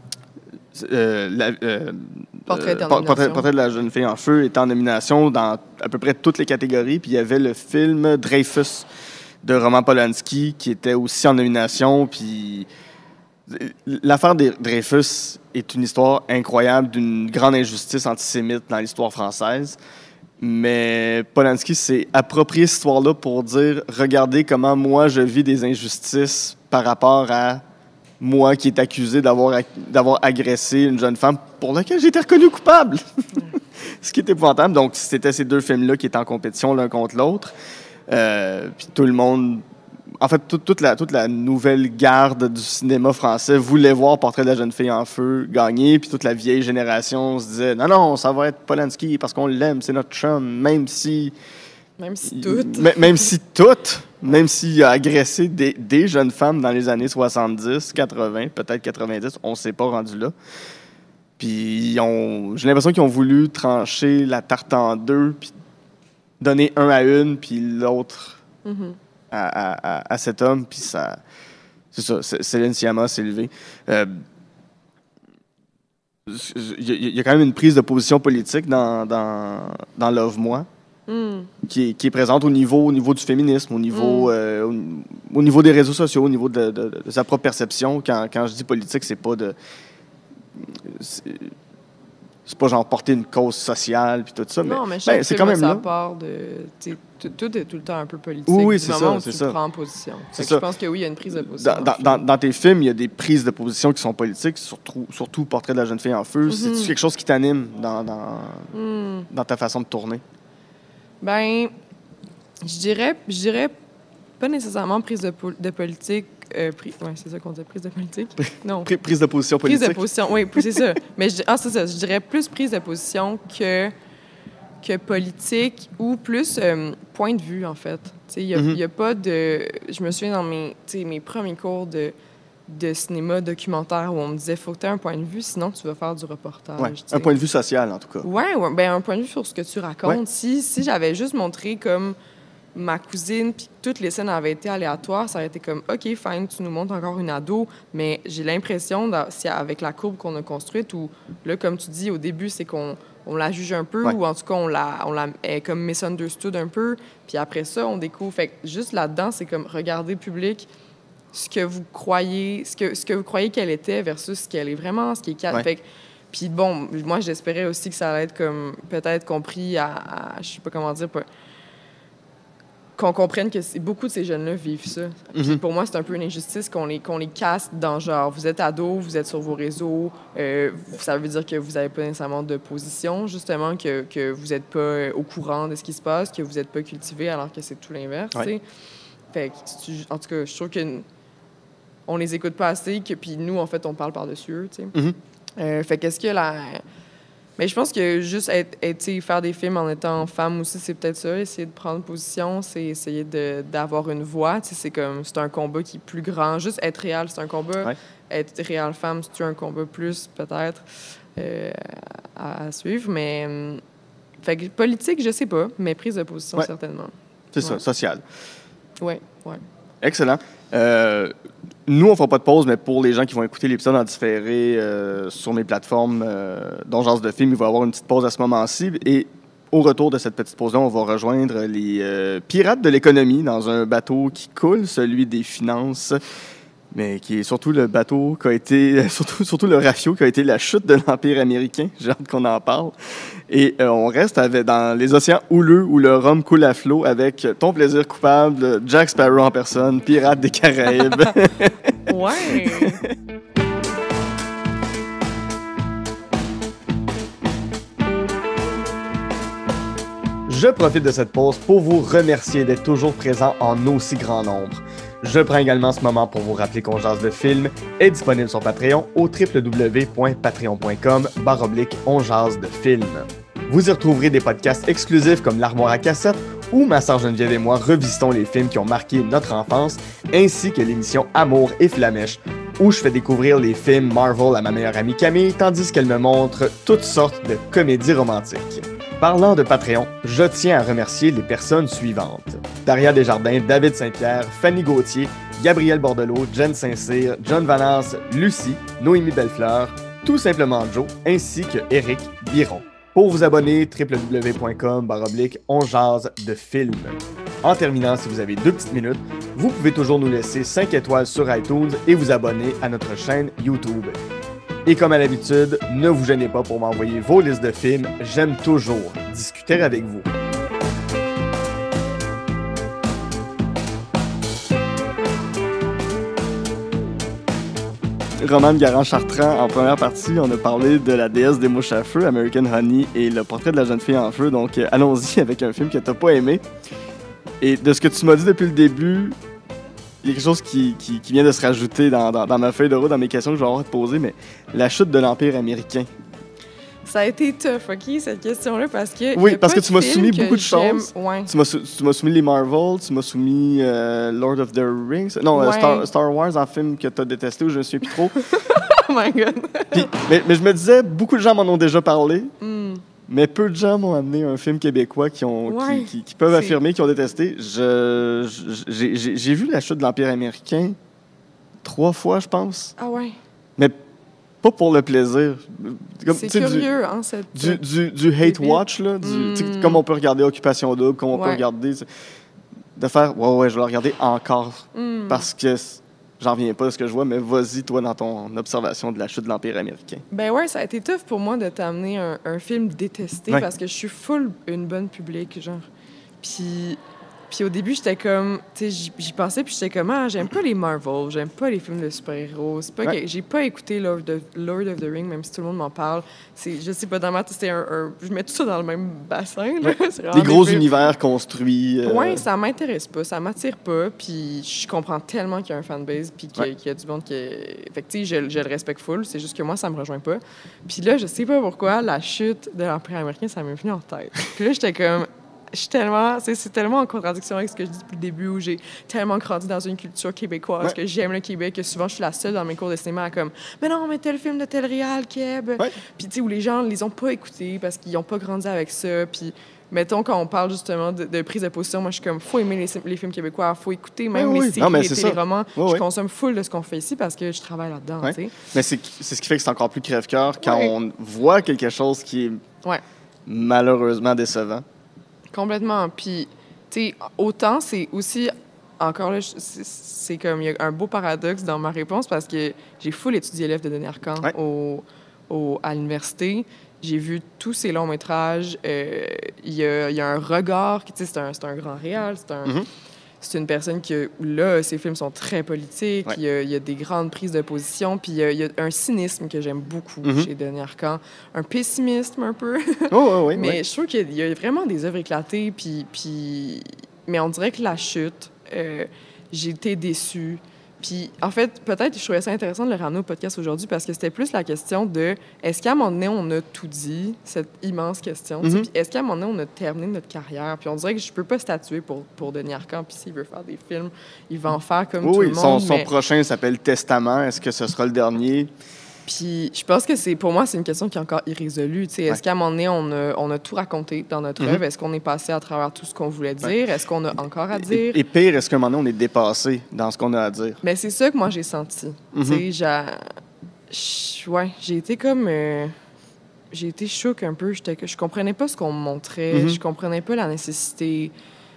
Portrait de la jeune fille en feu était en nomination dans à peu près toutes les catégories. Puis il y avait le film Dreyfus de Roman Polanski qui était aussi en nomination. Puis l'affaire des Dreyfus est une histoire incroyable d'une grande injustice antisémite dans l'histoire française. Mais Polanski s'est approprié cette histoire-là pour dire « Regardez comment moi je vis des injustices par rapport à moi qui est accusé d'avoir agressé une jeune femme pour laquelle j'ai été reconnu coupable. » Ce qui est épouvantable. Donc, c'était ces deux films-là qui étaient en compétition l'un contre l'autre. Puis tout le monde en fait, toute la nouvelle garde du cinéma français voulait voir Portrait de la jeune fille en feu gagner, puis toute la vieille génération se disait non, ça va être Polanski parce qu'on l'aime, c'est notre chum, même si même s'il a agressé des jeunes femmes dans les années 70, 80, peut-être 90, on ne s'est pas rendu là. Puis j'ai l'impression qu'ils ont voulu trancher la tarte en deux, puis donner un à une, puis l'autre à cet homme, puis ça... C'est ça, Céline Sciamma s'est levée. Il y a quand même une prise de position politique dans Love-moi, qui est présente au niveau du féminisme, au niveau des réseaux sociaux, au niveau de sa propre perception. Quand je dis politique, c'est pas de... C'est pas genre porter une cause sociale puis tout ça, non, mais c'est quand même ça là. Part de... Tout est tout le temps un peu politique. Oui, c'est ça. Tu prends en position. Je pense que oui, il y a une prise de position. Dans tes films, il y a des prises de position qui sont politiques, surtout Portrait de la jeune fille en feu. C'est-tu quelque chose qui t'anime dans ta façon de tourner? Ben, je dirais pas nécessairement prise de politique. C'est ça qu'on dit, prise de politique? Non. Prise de position politique. Prise de position, oui, c'est ça. Mais c'est ça. Je dirais plus prise de position que politique ou plus point de vue, en fait. Il y a pas de... Je me souviens dans mes premiers cours de cinéma documentaire où on me disait « Faut que tu aies un point de vue, sinon tu vas faire du reportage. Ouais, un point de vue social, en tout cas. Oui, ben, un point de vue sur ce que tu racontes. Ouais. Si j'avais juste montré comme ma cousine, puis toutes les scènes avaient été aléatoires, ça aurait été comme, OK, fine, tu nous montres encore une ado, mais j'ai l'impression, avec la courbe qu'on a construite, où, là, comme tu dis, au début, c'est qu'on la juge un peu, ou en tout cas, on la comme misunderstood un peu, puis après ça, on découvre. Fait que juste là-dedans, c'est comme, regarder le public, ce que vous croyez qu'elle était versus ce qu'elle est vraiment, ce qui est... Ouais. Fait que, puis bon, moi, j'espérais aussi que ça allait être comme, peut-être compris je sais pas comment dire, qu'on comprenne que beaucoup de ces jeunes-là vivent ça. Puis pour moi, c'est un peu une injustice qu'on les casse dans genre, vous êtes ado, vous êtes sur vos réseaux, ça veut dire que vous n'avez pas nécessairement de position, justement, que vous n'êtes pas au courant de ce qui se passe, que vous n'êtes pas cultivé, alors que c'est tout l'inverse, tu sais. Fait que, en tout cas, je trouve qu'on les écoute pas assez, puis nous, en fait, on parle par-dessus eux, tu sais. Fait qu'est-ce que Mais je pense que juste faire des films en étant femme aussi, c'est peut-être ça. Essayer de prendre position, c'est essayer d'avoir une voix. C'est un combat qui est plus grand. Juste être réel, c'est un combat. Ouais. Être réel femme, c'est un combat plus, peut-être, à suivre. Mais fait que politique, je sais pas, mais prise de position, certainement. C'est ça, social. Oui. Excellent. Nous, on ne fera pas de pause, mais pour les gens qui vont écouter l'épisode en différé sur mes plateformes dont Jase de film, il va y avoir une petite pause à ce moment-ci. Et au retour de cette petite pause-là, on va rejoindre les pirates de l'économie dans un bateau qui coule, celui des finances, mais qui est surtout le bateau qui a été, surtout le rafio qui a été la chute de l'Empire américain. J'ai hâte qu'on en parle. Et on reste dans les océans houleux où le rhum coule à flot avec ton plaisir coupable, Jack Sparrow en personne, pirate des Caraïbes. Ouais! Je profite de cette pause pour vous remercier d'être toujours présent en aussi grand nombre. Je prends également ce moment pour vous rappeler qu'on Jase de film est disponible sur Patreon au www.patreon.com/on jase de film. Vous y retrouverez des podcasts exclusifs comme l'Armoire à cassette où ma sœur Geneviève et moi revisitons les films qui ont marqué notre enfance, ainsi que l'émission Amour et Flamèche où je fais découvrir les films Marvel à ma meilleure amie Camille, tandis qu'elle me montre toutes sortes de comédies romantiques. Parlant de Patreon, je tiens à remercier les personnes suivantes. Daria Desjardins, David Saint-Pierre, Fanny Gauthier, Gabriel Bordelot, Jen Saint-Cyr, John Valence, Lucie, Noémie Bellefleur, tout simplement Joe, ainsi que Éric Biron. Pour vous abonner, www.com/on jase de film. En terminant, si vous avez 2 petites minutes, vous pouvez toujours nous laisser 5 étoiles sur iTunes et vous abonner à notre chaîne YouTube. Et comme à l'habitude, ne vous gênez pas pour m'envoyer vos listes de films, j'aime toujours discuter avec vous. Romane Garand-Chartrand, en première partie, on a parlé de la déesse des mouches à feu, American Honey, et le portrait de la jeune fille en feu. Donc, allons-y avec un film que t'as pas aimé. Et de ce que tu m'as dit depuis le début, il y a quelque chose qui vient de se rajouter dans ma feuille de route, dans mes questions que je vais avoir à te poser, mais la chute de l'Empire américain. Ça a été tough, OK, cette question-là, parce que... Oui, parce que tu m'as soumis beaucoup de choses. Ouais. Tu m'as soumis les Marvel, tu m'as soumis Lord of the Rings. Non, Ouais. Star Wars, un film que tu as détesté ou je ne me souviens plus trop. Oh my God! Puis, mais je me disais, beaucoup de gens m'en ont déjà parlé, Mm. mais peu de gens m'ont amené un film québécois qui peuvent affirmer qu'ils ont détesté. J'ai vu la chute de l'Empire américain 3 fois, je pense, Ah ouais. mais pas pour le plaisir. C'est curieux, hein, cette... Du hate débile. watch, là, comme on peut regarder Occupation Double, comme on peut Ouais. regarder... De faire, ouais, je vais le regarder encore, Mm. parce que j'en reviens pas de ce que je vois, mais vas-y, toi, dans ton observation de la chute de l'Empire américain. Ben ouais, ça a été tough pour moi de t'amener un film détesté Ouais. parce que je suis full une bonne public, genre. Puis au début, j'étais comme, tu sais, j'y pensais, puis j'étais comme, ah, j'aime pas les Marvel, j'aime pas les films de super-héros. C'est pas Ouais. que j'ai pas écouté Lord of the Rings, même si tout le monde m'en parle. Je sais pas, dans ma tête, c'était je mets tout ça dans le même bassin, là. C'est vraiment Des gros films. univers construits. Ouais, ça m'intéresse pas, ça m'attire pas, puis je comprends tellement qu'il y a un fanbase, puis qu'il y a du monde qui... Fait que, tu sais, je le respecte full, c'est juste que moi, ça me rejoint pas. Puis là, je sais pas pourquoi, la chute de l'Empire américain, ça m'est venu en tête. Puis là, j'étais comme... C'est tellement en contradiction avec ce que je dis depuis le début, où j'ai tellement grandi dans une culture québécoise, que j'aime le Québec, que souvent, je suis la seule dans mes cours de cinéma à comme « Mais non, mais tel film de tel réal, Québec! Ouais. » Puis, tu sais, où les gens les ont pas écoutés parce qu'ils ont pas grandi avec ça, puis... Mettons, quand on parle justement de prise de position, moi, je suis comme, faut aimer les films québécois, faut écouter même les séries, les téléromans. Je consomme full de ce qu'on fait ici parce que je travaille là-dedans, tu sais. Mais c'est ce qui fait que c'est encore plus crève-cœur quand on voit quelque chose qui est malheureusement décevant. Complètement. Puis, tu sais, autant c'est aussi, encore là, c'est comme, il y a un beau paradoxe dans ma réponse parce que j'ai full étudié l'œuvre de Denis Arcand à l'université. J'ai vu tous ses longs métrages. Il y a un regard, tu sais, c'est un grand réal, c'est une personne qui, là, ses films sont très politiques, il y a des grandes prises de position, puis il y a un cynisme que j'aime beaucoup chez Denis Arcand, un pessimisme un peu. Mais je trouve qu'il y a vraiment des œuvres éclatées, mais on dirait que la chute, j'ai été déçue. Puis, en fait, peut-être, je trouvais ça intéressant de le ramener au podcast aujourd'hui parce que c'était plus la question de est-ce qu'à un moment donné, on a tout dit, cette immense question, puis est-ce qu'à un moment donné, on a terminé notre carrière? Puis on dirait que je peux pas statuer pour Denis Arcand, puis s'il veut faire des films, il va en faire comme tout le monde. Son prochain s'appelle Testament. Est-ce que ce sera le dernier? Puis je pense que pour moi, c'est une question qui est encore irrésolue. Est-ce qu'à un moment donné, on a tout raconté dans notre œuvre? Est-ce qu'on est passé à travers tout ce qu'on voulait dire? Est-ce qu'on a encore à dire? Et pire, est-ce qu'à un moment donné, on est dépassé dans ce qu'on a à dire? Mais c'est ça que moi, j'ai senti. J'ai été comme... j'ai été choquée un peu. Je comprenais pas ce qu'on me montrait. Je comprenais pas la nécessité.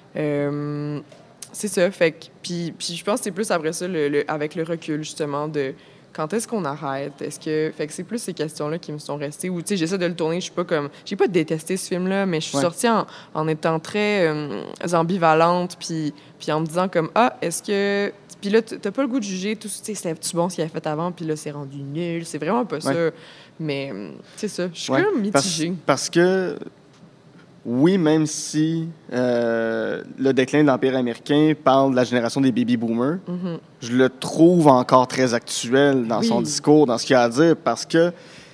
C'est ça. Fait que... Puis je pense que c'est plus après ça, avec le recul, justement, de... Quand est-ce qu'on arrête? Fait que c'est plus ces questions-là qui me sont restées. Ou, tu sais, j'essaie de le tourner, je suis pas comme... J'ai pas détesté ce film-là, mais je suis sortie en étant très ambivalente, puis en me disant comme, ah, est-ce que... Puis là, t'as pas le goût de juger tout, tu sais, c'était-tu bon ce qu'il avait fait avant, puis là, c'est rendu nul. C'est vraiment pas ça. Mais, c'est ça. Je suis quand même mitigée. Parce que... Oui, même si le déclin de l'Empire américain parle de la génération des baby-boomers, je le trouve encore très actuel dans son discours, dans ce qu'il a à dire, parce que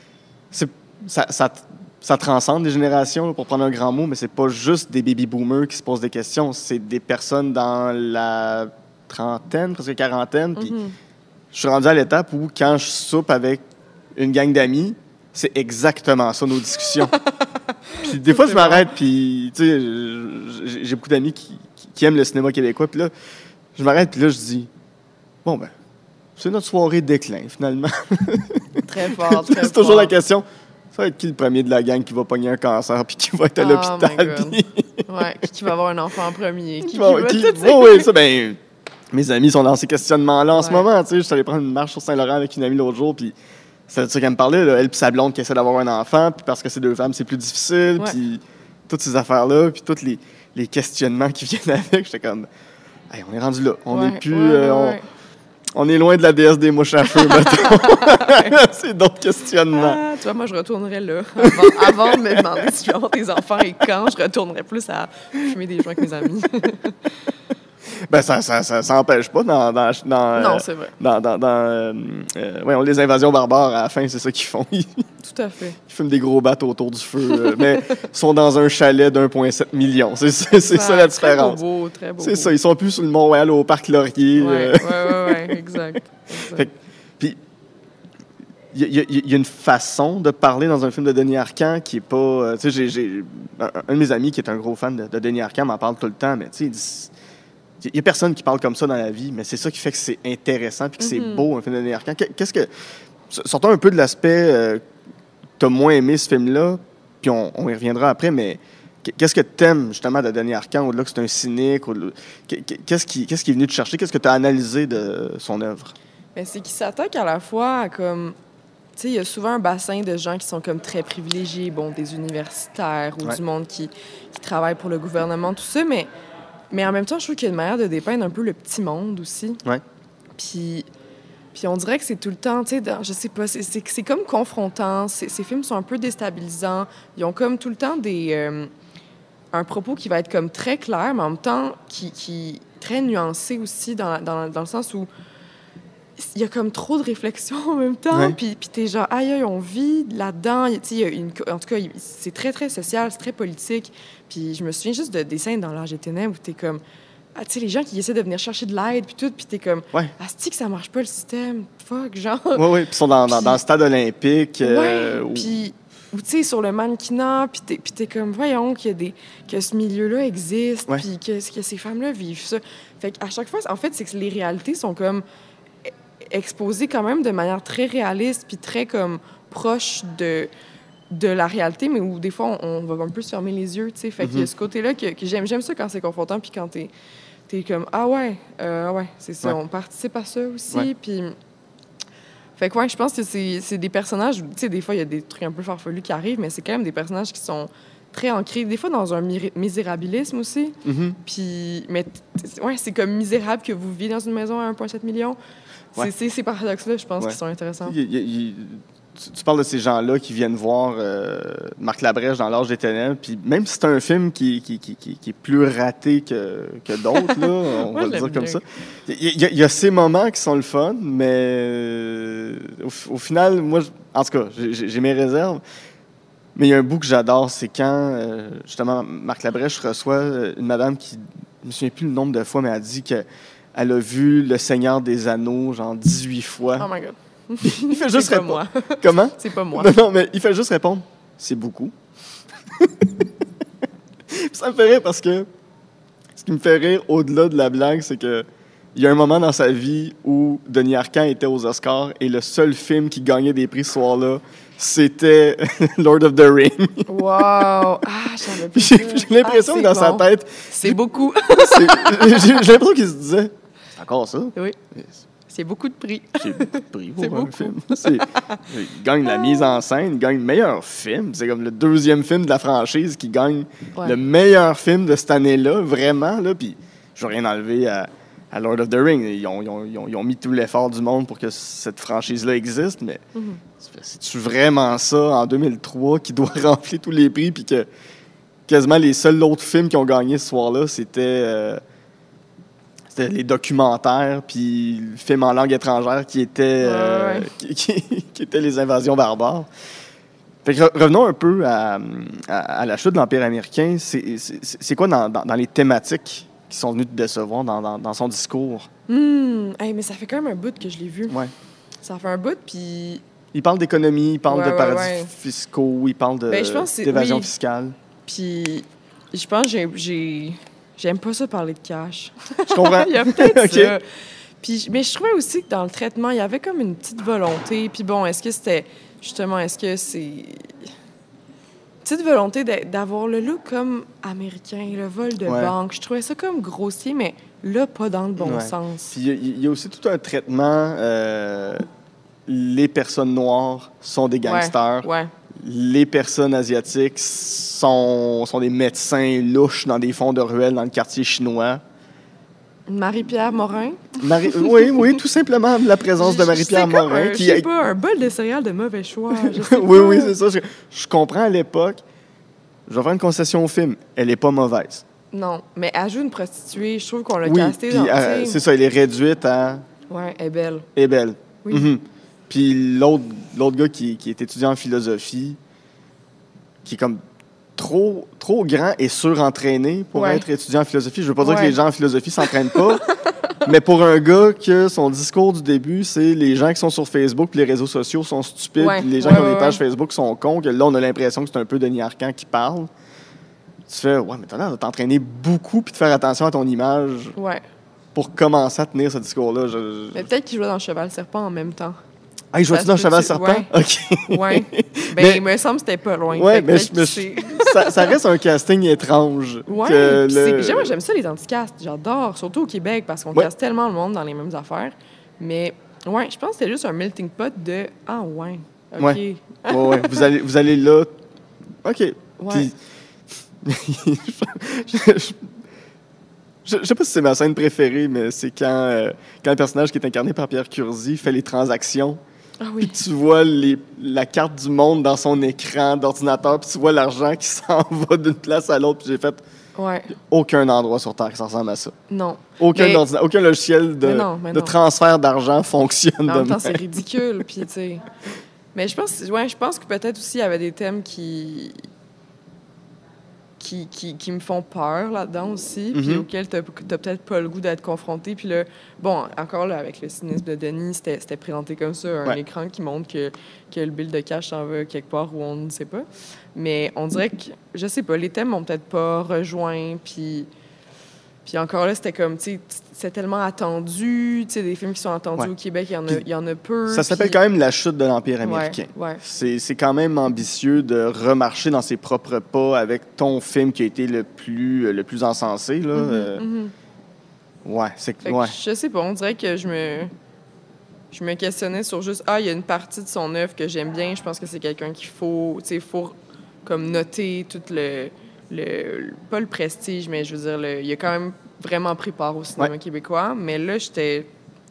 ça transcende les générations, là, pour prendre un grand mot, mais c'est pas juste des baby-boomers qui se posent des questions, c'est des personnes dans la trentaine, presque quarantaine, puis je suis rendu à l'étape où, quand je soupe avec une gang d'amis, c'est exactement ça, nos discussions. Puis des fois, je m'arrête, puis tu sais, j'ai beaucoup d'amis qui aiment le cinéma québécois, puis là, je m'arrête, puis là, je dis, bon, ben, c'est notre soirée de déclin, finalement. Très fort, très fort. C'est toujours la question, ça va être qui le premier de la gang qui va pogner un cancer, puis qui va être à l'hôpital, puis... qui va avoir un enfant en premier, Oui, ça, ben, mes amis sont dans ces questionnements-là en ce moment, tu sais, je suis allé prendre une marche sur Saint-Laurent avec une amie l'autre jour, puis... C'est ça qu'elle me parlait, là. Elle et sa blonde qui essaie d'avoir un enfant, puis parce que c'est 2 femmes, c'est plus difficile, puis toutes ces affaires-là, puis tous les questionnements qui viennent avec. J'étais comme, hey, on est rendu là. On est plus... on est loin de la déesse des mouches à feu, mettons. C'est d'autres questionnements. Ah, tu vois, moi, je retournerais là. Avant de me demander si je vais avoir des enfants et quand, je retournerais plus à fumer des joints avec mes amis. Ben, ça empêche pas Non, c'est vrai. Voyons, les invasions barbares, à la fin, c'est ça qu'ils font. Tout à fait. Ils fument des gros bateaux autour du feu, mais ils sont dans un chalet d'1,7 million. C'est ça la différence. Très beau. C'est ça, ils sont plus sur le Mont-Royal au Parc Laurier. Ouais, exact. Puis, il y a une façon de parler dans un film de Denis Arcand qui est pas... tu sais, j'ai un de mes amis qui est un gros fan de Denis Arcand m'en parle tout le temps, mais tu sais, il y a personne qui parle comme ça dans la vie, mais c'est ça qui fait que c'est intéressant puis que c'est beau, un film de Denis Arcand. Qu'est-ce que... Sortons un peu de l'aspect... tu as moins aimé ce film-là, puis on y reviendra après, mais qu'est-ce que tu aimes justement de Denis Arcand, au-delà que c'est un cynique? Qu'est-ce qui est venu te chercher? Qu'est-ce que tu as analysé de son œuvre? Ben, c'est qu'il s'attaque à la fois à comme... Tu sais, il y a souvent un bassin de gens qui sont comme très privilégiés, bon, des universitaires ou du monde qui travaille pour le gouvernement, tout ça, mais en même temps, je trouve qu'il y a une manière de dépeindre un peu le petit monde aussi. Ouais. Puis on dirait que c'est tout le temps, tu sais, je sais pas, c'est comme confrontant. Ces films sont un peu déstabilisants. Ils ont comme tout le temps un propos qui va être comme très clair, mais en même temps qui très nuancé aussi dans le sens où il y a comme trop de réflexion en même temps. Puis t'es genre, aïe, on vit là-dedans. En tout cas, c'est très, très social, c'est très politique. Puis je me souviens juste des scènes dans l'Âge des ténèbres où t'es comme... tu sais, les gens qui essaient de venir chercher de l'aide, puis tout, puis t'es comme... Asti que ça marche pas, le système. Fuck, genre... Oui, puis ils sont dans le stade olympique. Puis... Ou tu sais, sur le mannequinat, puis t'es comme, voyons que ce milieu-là existe, puis que ces femmes-là vivent ça. Fait qu'à chaque fois, en fait, c'est que les réalités sont comme... exposé quand même de manière très réaliste puis très comme proche de la réalité, mais où des fois on va un peu se fermer les yeux, tu sais. Fait qu'il y a ce côté-là que j'aime ça quand c'est confrontant puis quand t'es comme c'est ça, on participe à ça aussi. Puis fait que je pense que c'est des personnages, tu sais, des fois il y a des trucs un peu farfelus qui arrivent, mais c'est quand même des personnages qui sont très ancrés, des fois dans un misérabilisme aussi. Puis mais c'est comme misérable que vous vivez dans une maison à 1,7 million. C'est ces paradoxes-là, je pense, qui sont intéressants. Tu parles de ces gens-là qui viennent voir Marc Labrèche dans l'Âge des ténèbres, puis même si c'est un film qui est plus raté que d'autres, là, on va le dire comme ça, il y a ces moments qui sont le fun, mais au final, moi, en tout cas, j'ai mes réserves, mais il y a un bout que j'adore, c'est quand, justement, Marc Labrèche reçoit une madame qui, je me souviens plus le nombre de fois, mais elle dit que elle a vu Le Seigneur des Anneaux, genre 18 fois. Oh my God. Il fait juste répondre. C'est pas moi. Comment? C'est pas moi. Non, mais il fait juste répondre. C'est beaucoup. Ça me fait rire parce que ce qui me fait rire au-delà de la blague, c'est que il y a un moment dans sa vie où Denis Arcand était aux Oscars et le seul film qui gagnait des prix ce soir-là, c'était Lord of the Rings. Wow! Ah, j'avais pas J'ai l'impression que dans sa tête... C'est beaucoup. J'ai l'impression qu'il se disait... C'est encore ça? Oui. C'est beaucoup de prix. C'est beaucoup de prix pour un film. Il gagne la mise en scène, il gagne le meilleur film. C'est comme le deuxième film de la franchise qui gagne le meilleur film de cette année-là, vraiment. Là. Puis je veux rien enlever à Lord of the Rings. Ils ont mis tout l'effort du monde pour que cette franchise-là existe, mais c'est-tu vraiment ça, en 2003, qui doit remplir tous les prix, puis que quasiment les seuls autres films qui ont gagné ce soir-là, c'était les documentaires, puis le film en langue étrangère qui était, qui était Les Invasions barbares. Fait que revenons un peu à la chute de l'Empire américain. C'est quoi dans les thématiques qui sont venues te décevoir dans son discours? Hey, mais ça fait quand même un bout que je l'ai vu. Ouais. Ça fait un bout, puis... Il parle d'économie, il parle de paradis fiscaux, il parle d'évasion fiscale. Puis je pense que j'aime pas ça parler de cash. Je comprends. Il y a peut-être ça. Puis, mais je trouvais aussi que dans le traitement, il y avait comme une petite volonté. Puis bon, est-ce que c'est... Petite volonté d'avoir le look comme américain, le vol de banque. Je trouvais ça comme grossier, mais là, pas dans le bon sens. Puis il y a aussi tout un traitement... les personnes noires sont des gangsters. Les personnes asiatiques sont des médecins louches dans des fonds de ruelles dans le quartier chinois. Marie-Pierre Morin. Oui, tout simplement la présence de Marie-Pierre Morin. Je sais pas, un bol de céréales de mauvais choix. Oui, c'est ça. Je comprends à l'époque. Je vais faire une concession au film. Elle est pas mauvaise. Non, mais elle joue une prostituée. Je trouve qu'on l'a castée puis dans... c'est ça, elle est réduite à... Ouais, elle est belle. Elle est belle. Oui. Puis l'autre gars qui est étudiant en philosophie, qui est comme trop grand et surentraîné pour être étudiant en philosophie. Je veux pas dire que les gens en philosophie s'entraînent pas, mais pour un gars que son discours du début, c'est les gens qui sont sur Facebook puis les réseaux sociaux sont stupides, puis les gens qui ont des pages Facebook sont cons, que là, on a l'impression que c'est un peu Denis Arcand qui parle. Tu fais, ouais, mais t'as l'air de t'entraîner beaucoup puis de faire attention à ton image pour commencer à tenir ce discours-là. Mais peut-être qu'il jouait dans Cheval Serpent en même temps. Ah, il jouait-tu dans Cheval Serpent? Ouais. OK. Ouais. Ben, il me semble que c'était pas loin. Ouais, mais ça reste un casting étrange. Ouais. Moi, j'aime ça, les anticastes. J'adore, surtout au Québec, parce qu'on casse tellement le monde dans les mêmes affaires. Mais, ouais, je pense que c'était juste un melting pot de « Ah, ouais, OK. » Ouais. Vous allez là. OK. Ouais. Puis, je sais pas si c'est ma scène préférée, mais c'est quand le personnage qui est incarné par Pierre Curzi fait les transactions. Ah oui. Puis tu vois la carte du monde dans son écran d'ordinateur, puis tu vois l'argent qui s'en va d'une place à l'autre. Puis j'ai fait aucun endroit sur Terre qui ressemble à ça. Non. Aucun logiciel de transfert d'argent fonctionne de même. En même temps, c'est ridicule. Puis, tu sais. Mais je pense que peut-être aussi il y avait des thèmes qui me font peur là-dedans aussi, puis auxquels t'as peut-être pas le goût d'être confronté. Puis là, bon, encore là, avec le cynisme de Denis, c'était présenté comme ça, un écran qui montre que le bill de cash s'en va quelque part où on ne sait pas. Mais on dirait que, je sais pas, les thèmes m'ont peut-être pas rejoint, puis encore là, c'était comme, tu sais, c'est tellement attendu, tu sais, des films qui sont attendus au Québec, il y en a peu. Ça s'appelle quand même La chute de l'Empire américain. Ouais. C'est quand même ambitieux de remarcher dans ses propres pas avec ton film qui a été le plus encensé, là. Je sais pas, on dirait que je me questionnais sur juste, il y a une partie de son œuvre que j'aime bien, je pense que c'est quelqu'un qu'il faut, tu sais, comme noter tout pas le prestige, mais je veux dire, il a quand même vraiment pris part au cinéma québécois. Mais là, j'étais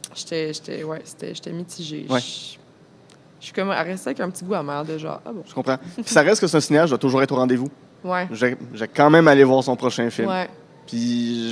mitigée. Ouais. Je suis comme restée avec un petit goût amer de genre, ah bon. Je comprends. Puis ça reste que ce cinéaste doit toujours être au rendez-vous. Ouais. J'ai quand même allé voir son prochain film. Ouais. Puis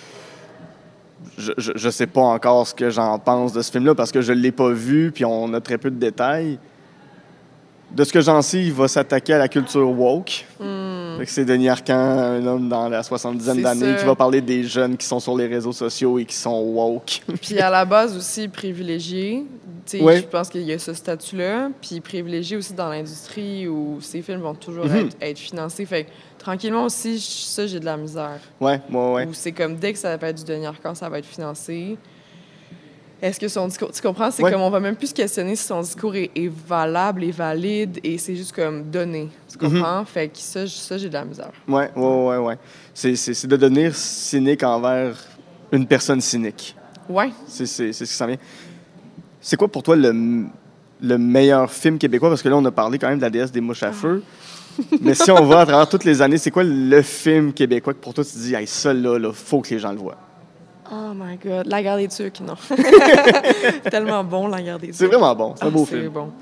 je sais pas encore ce que j'en pense de ce film-là parce que je l'ai pas vu, puis on a très peu de détails. De ce que j'en sais, il va s'attaquer à la culture woke. Fait que c'est Denis Arcand, un homme dans la 70aine d'années, qui va parler des jeunes qui sont sur les réseaux sociaux et qui sont woke. Puis à la base aussi privilégié. Je pense qu'il y a ce statut-là. Puis privilégié aussi dans l'industrie où ces films vont toujours être financés. Fait que tranquillement aussi, ça, j'ai de la misère. Ouais. Où c'est comme dès que ça va être du Denis Arcand, ça va être financé. Est-ce que son discours... Tu comprends? C'est comme on va même plus se questionner si son discours est valable et valide et c'est juste comme donné. Tu comprends? Fait que ça, j'ai de la misère. Ouais. C'est de devenir cynique envers une personne cynique. Ouais. C'est ce qui s'en vient. C'est quoi pour toi le meilleur film québécois? Parce que là, on a parlé quand même de La déesse des mouches à feu. Mais si on va à travers toutes les années, c'est quoi le film québécois que pour toi, tu te dis, hey, ça, là, faut que les gens le voient? Oh my God. La guerre des Tucs, non. Tellement bon, La guerre des Tucs. C'est vraiment bon. C'est un beau film. C'est bon.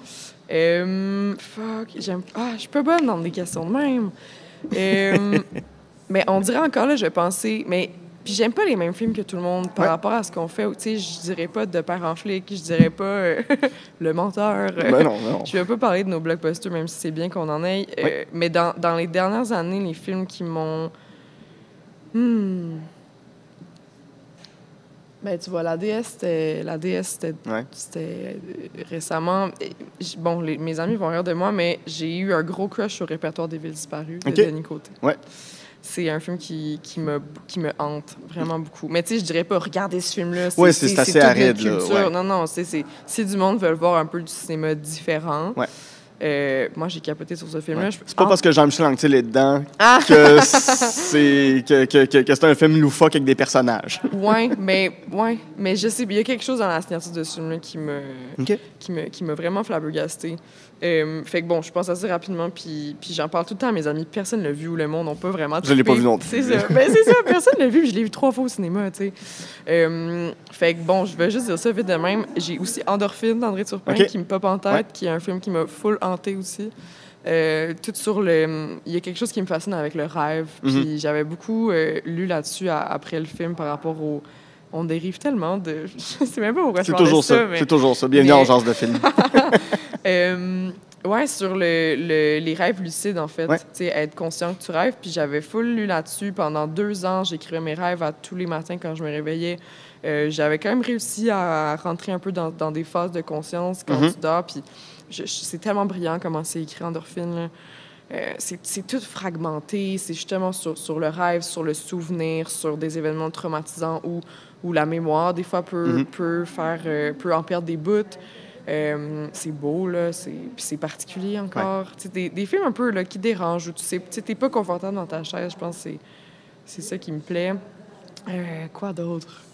Je suis pas bonne dans des questions de même. Mais on dirait encore, là, je vais penser... Puis j'aime pas les mêmes films que tout le monde par rapport à ce qu'on fait. Tu sais, je dirais pas De père en flic, je dirais pas Le menteur. Ben non. Je vais pas parler de nos blockbusters, même si c'est bien qu'on en ait. Mais dans les dernières années, les films qui m'ont... Ben, tu vois, La déesse, c'était récemment... Bon, mes amis vont rire de moi, mais j'ai eu un gros crush sur le répertoire des villes disparues de Denis Côté. Ouais. C'est un film qui me hante vraiment beaucoup. Mais tu sais, je dirais pas, regardez ce film-là. Oui, c'est assez aride, là. Ouais. Non, si du monde veut voir un peu du cinéma différent... Ouais. Moi, j'ai capoté sur ce film-là. Ouais. C'est pas parce que Jean-Michel Anctil est dedans que c'est un film loufoque avec des personnages. mais je sais, il y a quelque chose dans la signature de ce film-là qui m'a vraiment flabbergasté. Fait que bon, je pense assez rapidement, puis j'en parle tout le temps à mes amis. Personne l'a vu ou le monde n'a pas vraiment trippé. Je l'ai pas vu non plus. C'est ça. C'est ça, personne l'a vu, puis je l'ai vu 3 fois au cinéma, tu sais. Fait que bon, je vais juste dire ça vite de même. J'ai aussi Endorphine d'André Turpin qui me pop en tête, qui est un film qui m'a full hanté aussi. tout sur le... Il y a quelque chose qui me fascine avec le rêve. Puis j'avais beaucoup lu là-dessus après le film par rapport au... On dérive tellement de... Je sais même pas pourquoi je parle de ça. C'est toujours ça. Bienvenue en genre de film. Ouais, sur les rêves lucides, en fait. Ouais. Tu sais, être conscient que tu rêves. Puis j'avais full lu là-dessus. Pendant 2 ans, j'écrivais mes rêves à tous les matins quand je me réveillais. J'avais quand même réussi à rentrer un peu dans des phases de conscience quand tu dors. Puis c'est tellement brillant comment c'est écrit Endorphine, là. C'est tout fragmenté. C'est justement sur le rêve, sur le souvenir, sur des événements traumatisants où la mémoire, des fois, peut en perdre des bouts. C'est beau, là. Puis c'est particulier encore. Ouais. Des films un peu là, qui dérangent, où tu sais, t'es pas confortable dans ta chaise. Je pense que c'est ça qui me plaît. Quoi d'autre?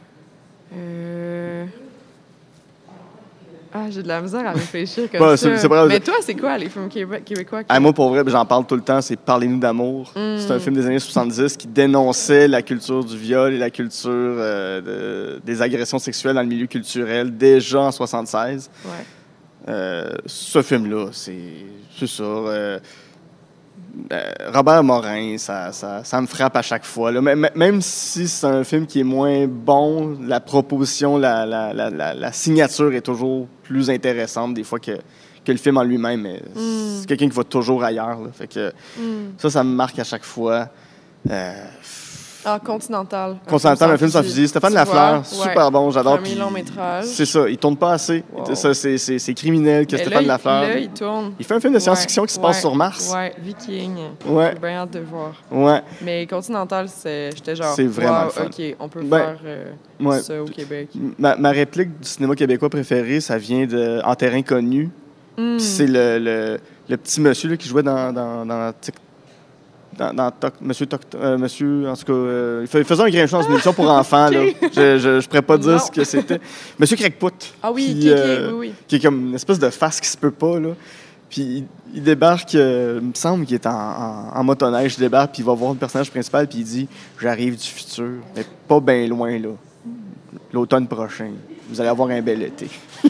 J'ai de la misère à réfléchir comme ça. Mais toi, c'est quoi les films québécois? Moi, pour vrai, j'en parle tout le temps, c'est Parlez-nous d'amour. C'est un film des années 70 qui dénonçait la culture du viol et la culture des agressions sexuelles dans le milieu culturel, déjà en 76. Ouais. Ce film-là, c'est ça. Robert Morin, ça me frappe à chaque fois. Là. Même si c'est un film qui est moins bon, la proposition, la signature est toujours plus intéressante des fois que le film en lui-même. Mais c'est quelqu'un qui va toujours ailleurs. Là. Fait que ça me marque à chaque fois. Continental. Continental, un film sans fusil. Stéphane Lafleur, super bon, j'adore. Premier long métrage. C'est ça, il tourne pas assez. Wow. Ça, c'est criminel que Stéphane Lafleur. Là, il tourne. Il fait un film de science-fiction qui se passe sur Mars. Ouais, Viking. Ouais. J'ai bien hâte de voir. Ouais. Mais Continental, j'étais genre. C'est vraiment fun. OK, on peut faire ça au Québec. Ma réplique du cinéma québécois préféré, ça vient de En terrain connu. C'est le petit monsieur là, qui jouait dans Monsieur, en tout cas, il faisait un grinchon dans une émission pour enfants. Là. Je pourrais pas dire ce que c'était. Monsieur Craigpout. Ah oui, oui. Qui est comme une espèce de face qui se peut pas. Là. Puis il débarque, il me semble qu'il est en motoneige, il débarque, puis il va voir le personnage principal, puis il dit « J'arrive du futur, mais pas bien loin, là. L'automne prochain. Vous allez avoir un bel été. »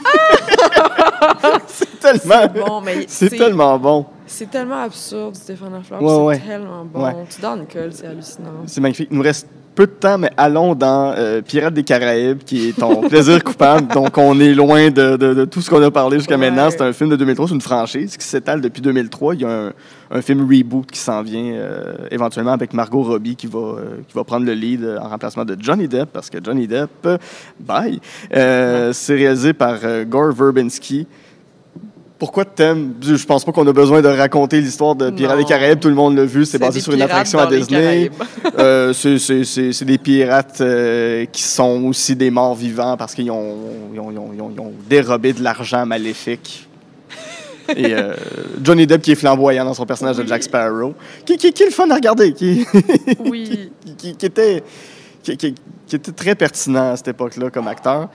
C'est tellement... bon, mais c'est tellement bon. C'est tellement absurde, Stéphane Lafleur. Ouais, c'est tellement bon. Ouais. Tu dors, Nicole, c'est hallucinant. C'est magnifique. Il nous reste peu de temps, mais allons dans Pirates des Caraïbes, qui est ton plaisir coupable. Donc, on est loin de tout ce qu'on a parlé jusqu'à maintenant. C'est un film de 2003, c'est une franchise qui s'étale depuis 2003. Il y a un film reboot qui s'en vient éventuellement avec Margot Robbie qui va prendre le lead en remplacement de Johnny Depp, parce que Johnny Depp, bye. C'est réalisé par Gore Verbinski. Pourquoi t'aimes? Je pense pas qu'on a besoin de raconter l'histoire de Pirates des Caraïbes. Tout le monde l'a vu. C'est basé sur une attraction à Disney. C'est des pirates qui sont aussi des morts vivants parce qu'ils ont dérobé de l'argent maléfique. Et Johnny Depp qui est flamboyant dans son personnage de Jack Sparrow. Qui est le fun à regarder. Qui était très pertinent à cette époque-là comme acteur.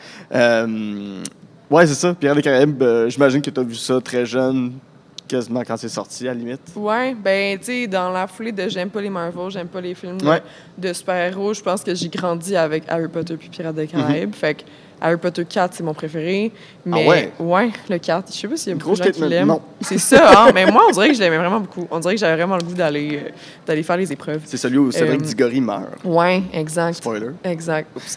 Ouais, c'est ça. Pirates des Caraïbes, j'imagine que tu as vu ça très jeune, quasiment quand c'est sorti, à la limite. Ouais, ben, tu sais, dans la foulée de j'aime pas les Marvel, j'aime pas les films de super-héros, je pense que j'ai grandi avec Harry Potter puis Pirates des Caraïbes. Fait que Harry Potter 4, c'est mon préféré. Mais, ouais, le 4. Je sais pas s'il y a beaucoup de gens qui l'aiment. Non. C'est ça, hein? Mais moi, on dirait que je l'aimais vraiment beaucoup. On dirait que j'avais vraiment le goût d'aller faire les épreuves. C'est celui où Cédric Diggory meurt. Ouais, exact. Spoiler. Exact. Oups.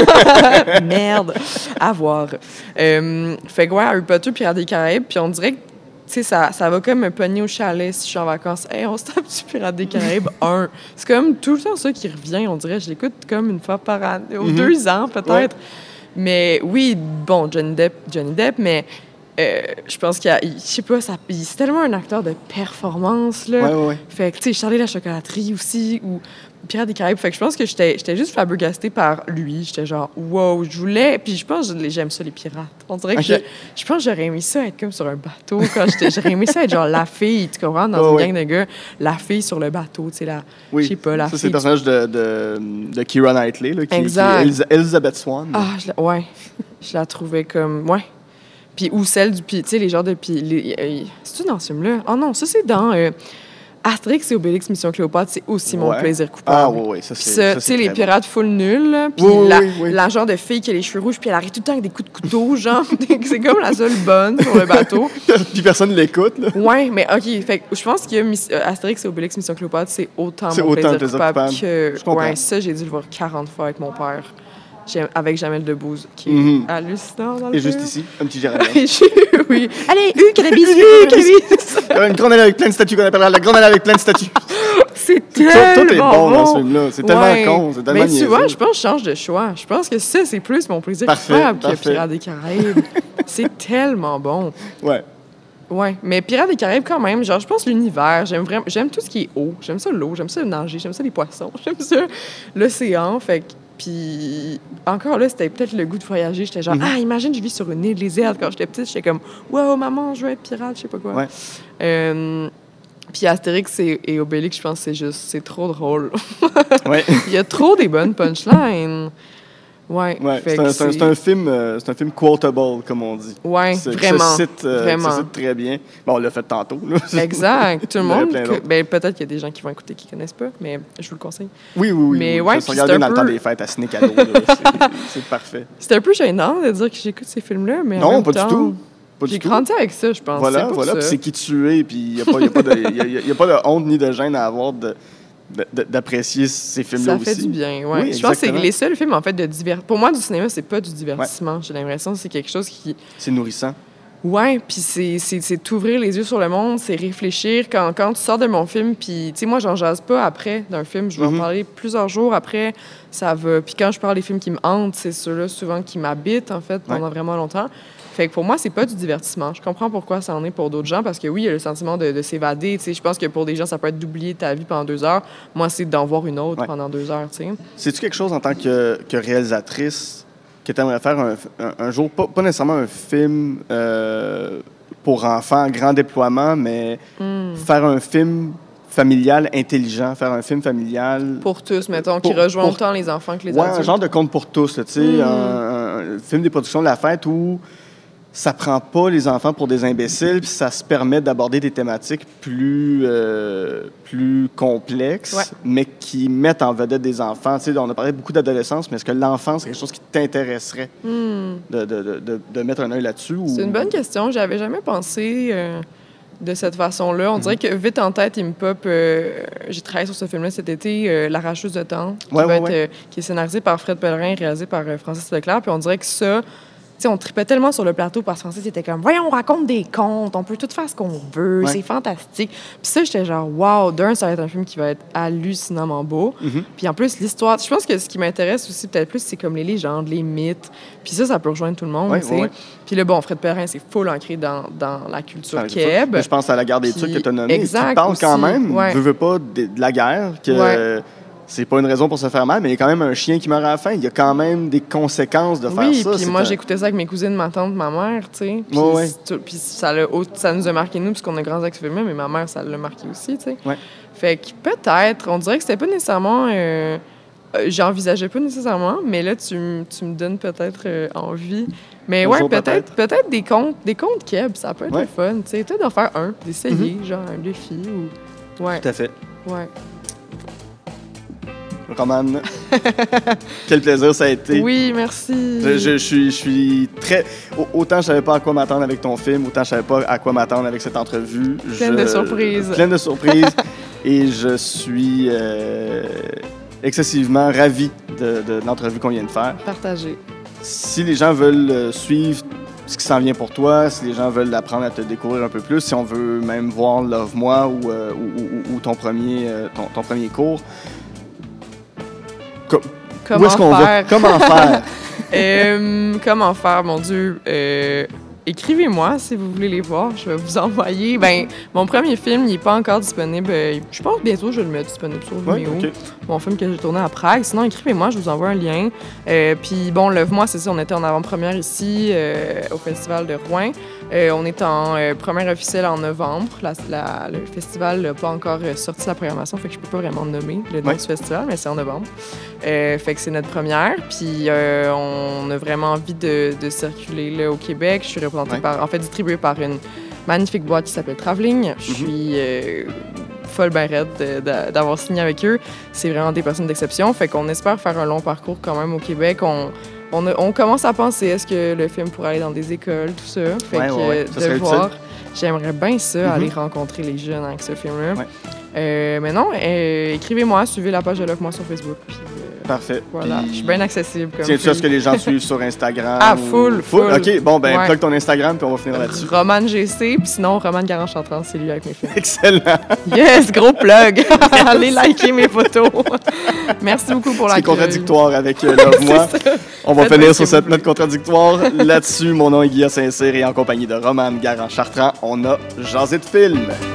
Merde. À voir. Fait que, ouais, Harry Potter, Pirates des Caraïbes, puis on dirait que, tu sais, ça va comme me pogner au chalet si je suis en vacances. Hey, on se tape du Pirates des Caraïbes 1. C'est comme tout le temps ça qui revient, on dirait. Je l'écoute comme une fois par année, ou 2 ans peut-être. Ouais. Mais oui, bon, Johnny Depp, mais je pense qu'il y a... Je sais pas, c'est tellement un acteur de performance, là. Ouais. Fait que, tu sais, Charlie la chocolaterie aussi, ou Pirates des Caraïbes. Fait que je pense que j'étais juste flabbergastée par lui. J'étais genre, wow, je voulais... Puis je pense que j'aime ça, les pirates. On dirait que je pense que j'aurais aimé ça être comme sur un bateau. J'aurais aimé ça être genre la fille, tu comprends, dans une gang de gars, la fille sur le bateau, tu sais, je sais pas, la fille... Ça, c'est le personnage de Keira Knightley, là, qui est Elizabeth Swann. Ah, je la trouvais comme... Ouais. Puis, ou celle du... Tu sais, les genres de... C'est-tu dans ce film-là? Oh non, ça, c'est dans... Astérix et Obélix Mission Cléopâtre, c'est aussi mon plaisir coupable. Ah oui, ça c'est. Tu sais, les pirates full nuls, puis la genre de fille qui a les cheveux rouges, puis elle arrive tout le temps avec des coups de couteau, genre. C'est comme la seule bonne sur le bateau. Puis personne ne l'écoute, là. Ouais, mais OK, fait que je pense que Astérix et Obélix Mission Cléopâtre, c'est autant mon plaisir coupable que... Ouais, ça, j'ai dû le voir 40 fois avec mon père. Avec Jamel Debbouze, qui est hallucinant dans le film. Et juste ici, un petit Gérald. Oui. Allez, cannabis, Une grande allée avec plein de statues qu'on appellera la grande allée avec plein de statues. C'est tellement Tout est bon dans ce film-là. C'est tellement con, c'est tellement niaiseux. Mais tu vois, je pense que je change de choix. Je pense que ça, c'est plus mon plaisir coupable que Pirates des Caraïbes. C'est tellement bon. Ouais, mais Pirates des Caraïbes, quand même, genre, je pense l'univers. J'aime tout ce qui est eau. J'aime ça l'eau, j'aime ça nager, j'aime ça les poissons, j'aime ça l'océan. Fait que puis encore là, c'était peut-être le goût de voyager. J'étais genre, imagine, je vis sur une île déserte. Quand j'étais petite, j'étais comme, wow, maman, je veux être pirate, je sais pas quoi. Puis Astérix et Obélix, je pense que c'est trop drôle. Il y a trop des bonnes punchlines. C'est un film quotable, comme on dit. Vraiment. Ça cite très bien. Bon, on l'a fait tantôt. Là. Exact. Tout le monde. Peut-être qu'il y a des gens qui vont écouter qui ne connaissent pas, mais je vous le conseille. Oui. Mais ça se regarder dans le temps des fêtes à Ciné Cadeau. C'est parfait. C'est un peu gênant de dire que j'écoute ces films-là, mais non, en même pas temps, du tout. J'ai grandi avec ça, je pense. Voilà. Puis c'est qui tu es, puis il n'y a pas de honte ni de gêne à avoir d'apprécier ces films-là aussi. Ça fait du bien, oui. Je pense que c'est les seuls films, en fait, de divertissement. Pour moi, du cinéma, c'est pas du divertissement. J'ai l'impression que c'est quelque chose qui... C'est nourrissant. Oui, puis c'est t'ouvrir les yeux sur le monde, c'est réfléchir. Quand tu sors de mon film, puis, tu sais, moi, j'en jase pas après d'un film. Je vais en parler plusieurs jours après. Ça va... Puis quand je parle des films qui me hantent, c'est ceux-là, souvent, qui m'habitent, en fait, pendant vraiment longtemps. Fait que pour moi, c'est pas du divertissement. Je comprends pourquoi ça en est pour d'autres gens, parce que oui, il y a le sentiment de s'évader. Tu sais, je pense que pour des gens, ça peut être d'oublier ta vie pendant 2 heures. Moi, c'est d'en voir une autre pendant 2 heures, tu sais. C'est-tu quelque chose en tant que réalisatrice que tu aimerais faire un jour, pas nécessairement un film pour enfants, grand déploiement, mais faire un film familial intelligent, faire un film familial... Pour tous, mettons, qui rejoint autant les enfants que les adultes. Un genre de conte pour tous, tu sais, un film des productions de la fête où ça prend pas les enfants pour des imbéciles, puis ça se permet d'aborder des thématiques plus complexes, mais qui mettent en vedette des enfants. Tu sais, on a parlé beaucoup d'adolescence, mais est-ce que l'enfance, c'est quelque chose qui t'intéresserait de mettre un œil là-dessus? Ou... C'est une bonne question. J'avais jamais pensé de cette façon-là. On dirait que vite en tête, il me pop... j'ai travaillé sur ce film-là cet été, L'Arracheuse de temps, qui est scénarisé par Fred Pellerin et réalisé par Francis Leclerc. Puis on dirait que ça... on tripait tellement sur le plateau parce que Francis était comme, voyons, on raconte des contes, on peut tout faire ce qu'on veut, c'est fantastique. Puis ça, j'étais genre, wow, ça va être un film qui va être hallucinamment beau. Puis en plus, l'histoire, je pense que ce qui m'intéresse aussi peut-être plus, c'est comme les légendes, les mythes. Puis ça peut rejoindre tout le monde, tu sais. Puis là, bon, Fred Pellerin, c'est full ancré dans la culture keb. Je pense à La Guerre des Tucs que tu as nommé, qui parle aussi, quand même, veux pas, de la guerre, que... C'est pas une raison pour se faire mal, mais il y a quand même un chien qui meurt à la fin. Il y a quand même des conséquences de faire ça. Oui, puis moi, j'écoutais ça avec mes cousines, ma tante, ma mère, tu sais. Puis ça nous a marqué, nous, puisqu'on a grandi avec ce film-là, mais ma mère, ça l'a marqué aussi, tu sais. Fait que peut-être, on dirait que c'était pas nécessairement... j'envisageais pas nécessairement, mais là, tu me donnes peut-être envie. Mais peut-être des contes keb, ça peut être le fun, tu sais. Peut-être d'en faire d'essayer, genre un défi ou... Tout à fait. Romane, quel plaisir ça a été. Oui, merci. Je suis très... Autant je savais pas à quoi m'attendre avec ton film, autant je savais pas à quoi m'attendre avec cette entrevue. Pleine de surprises. Pleine de surprises. Et je suis excessivement ravi de l'entrevue qu'on vient de faire. Partagé. Si les gens veulent suivre ce qui s'en vient pour toi, si les gens veulent apprendre à te découvrir un peu plus, si on veut même voir Love-moi ou ton premier cours, Comment faire? Comment faire? Comment faire, mon Dieu? Écrivez-moi si vous voulez les voir. Je vais vous envoyer. Mon premier film, il n'est pas encore disponible. Je pense que bientôt, je vais le mettre disponible sur Vimeo. Mon film que j'ai tourné à Prague. Sinon, écrivez-moi, je vous envoie un lien. Puis, bon, Love-moi, c'est ça. On était en avant-première ici, au Festival de Rouen. On est en première officielle en novembre. Le festival n'a pas encore sorti la programmation, fait que je peux pas vraiment nommer le nom du festival, mais c'est en novembre. Fait que c'est notre première. Puis, on a vraiment envie de circuler là, au Québec. Je suis distribuée par une magnifique boîte qui s'appelle Traveling. Je suis folle ben raide d'avoir signé avec eux. C'est vraiment des personnes d'exception. Fait qu'on espère faire un long parcours quand même au Québec. On commence à penser, est-ce que le film pourrait aller dans des écoles, tout ça. Fait de voir, j'aimerais bien ça, aller rencontrer les jeunes avec ce film-là. Ouais. Mais non, écrivez-moi, suivez la page de Love Moi sur Facebook. Puis, parfait. Voilà, je suis bien accessible. Tiens-tu à ce que les gens suivent sur Instagram? Ah, full. OK, bon, plug ton Instagram, puis on va finir là-dessus. Roman GC, puis sinon, Roman Garand-Chartrand, c'est lui avec mes films. Excellent. Yes, gros plug. Allez liker mes photos. Merci beaucoup pour la. C'est contradictoire avec Love Moi. On va finir sur cette note contradictoire. Là-dessus, mon nom est Guillaume Saint-Cyr et en compagnie de Roman Garand-Chartrand, on a jasé de film.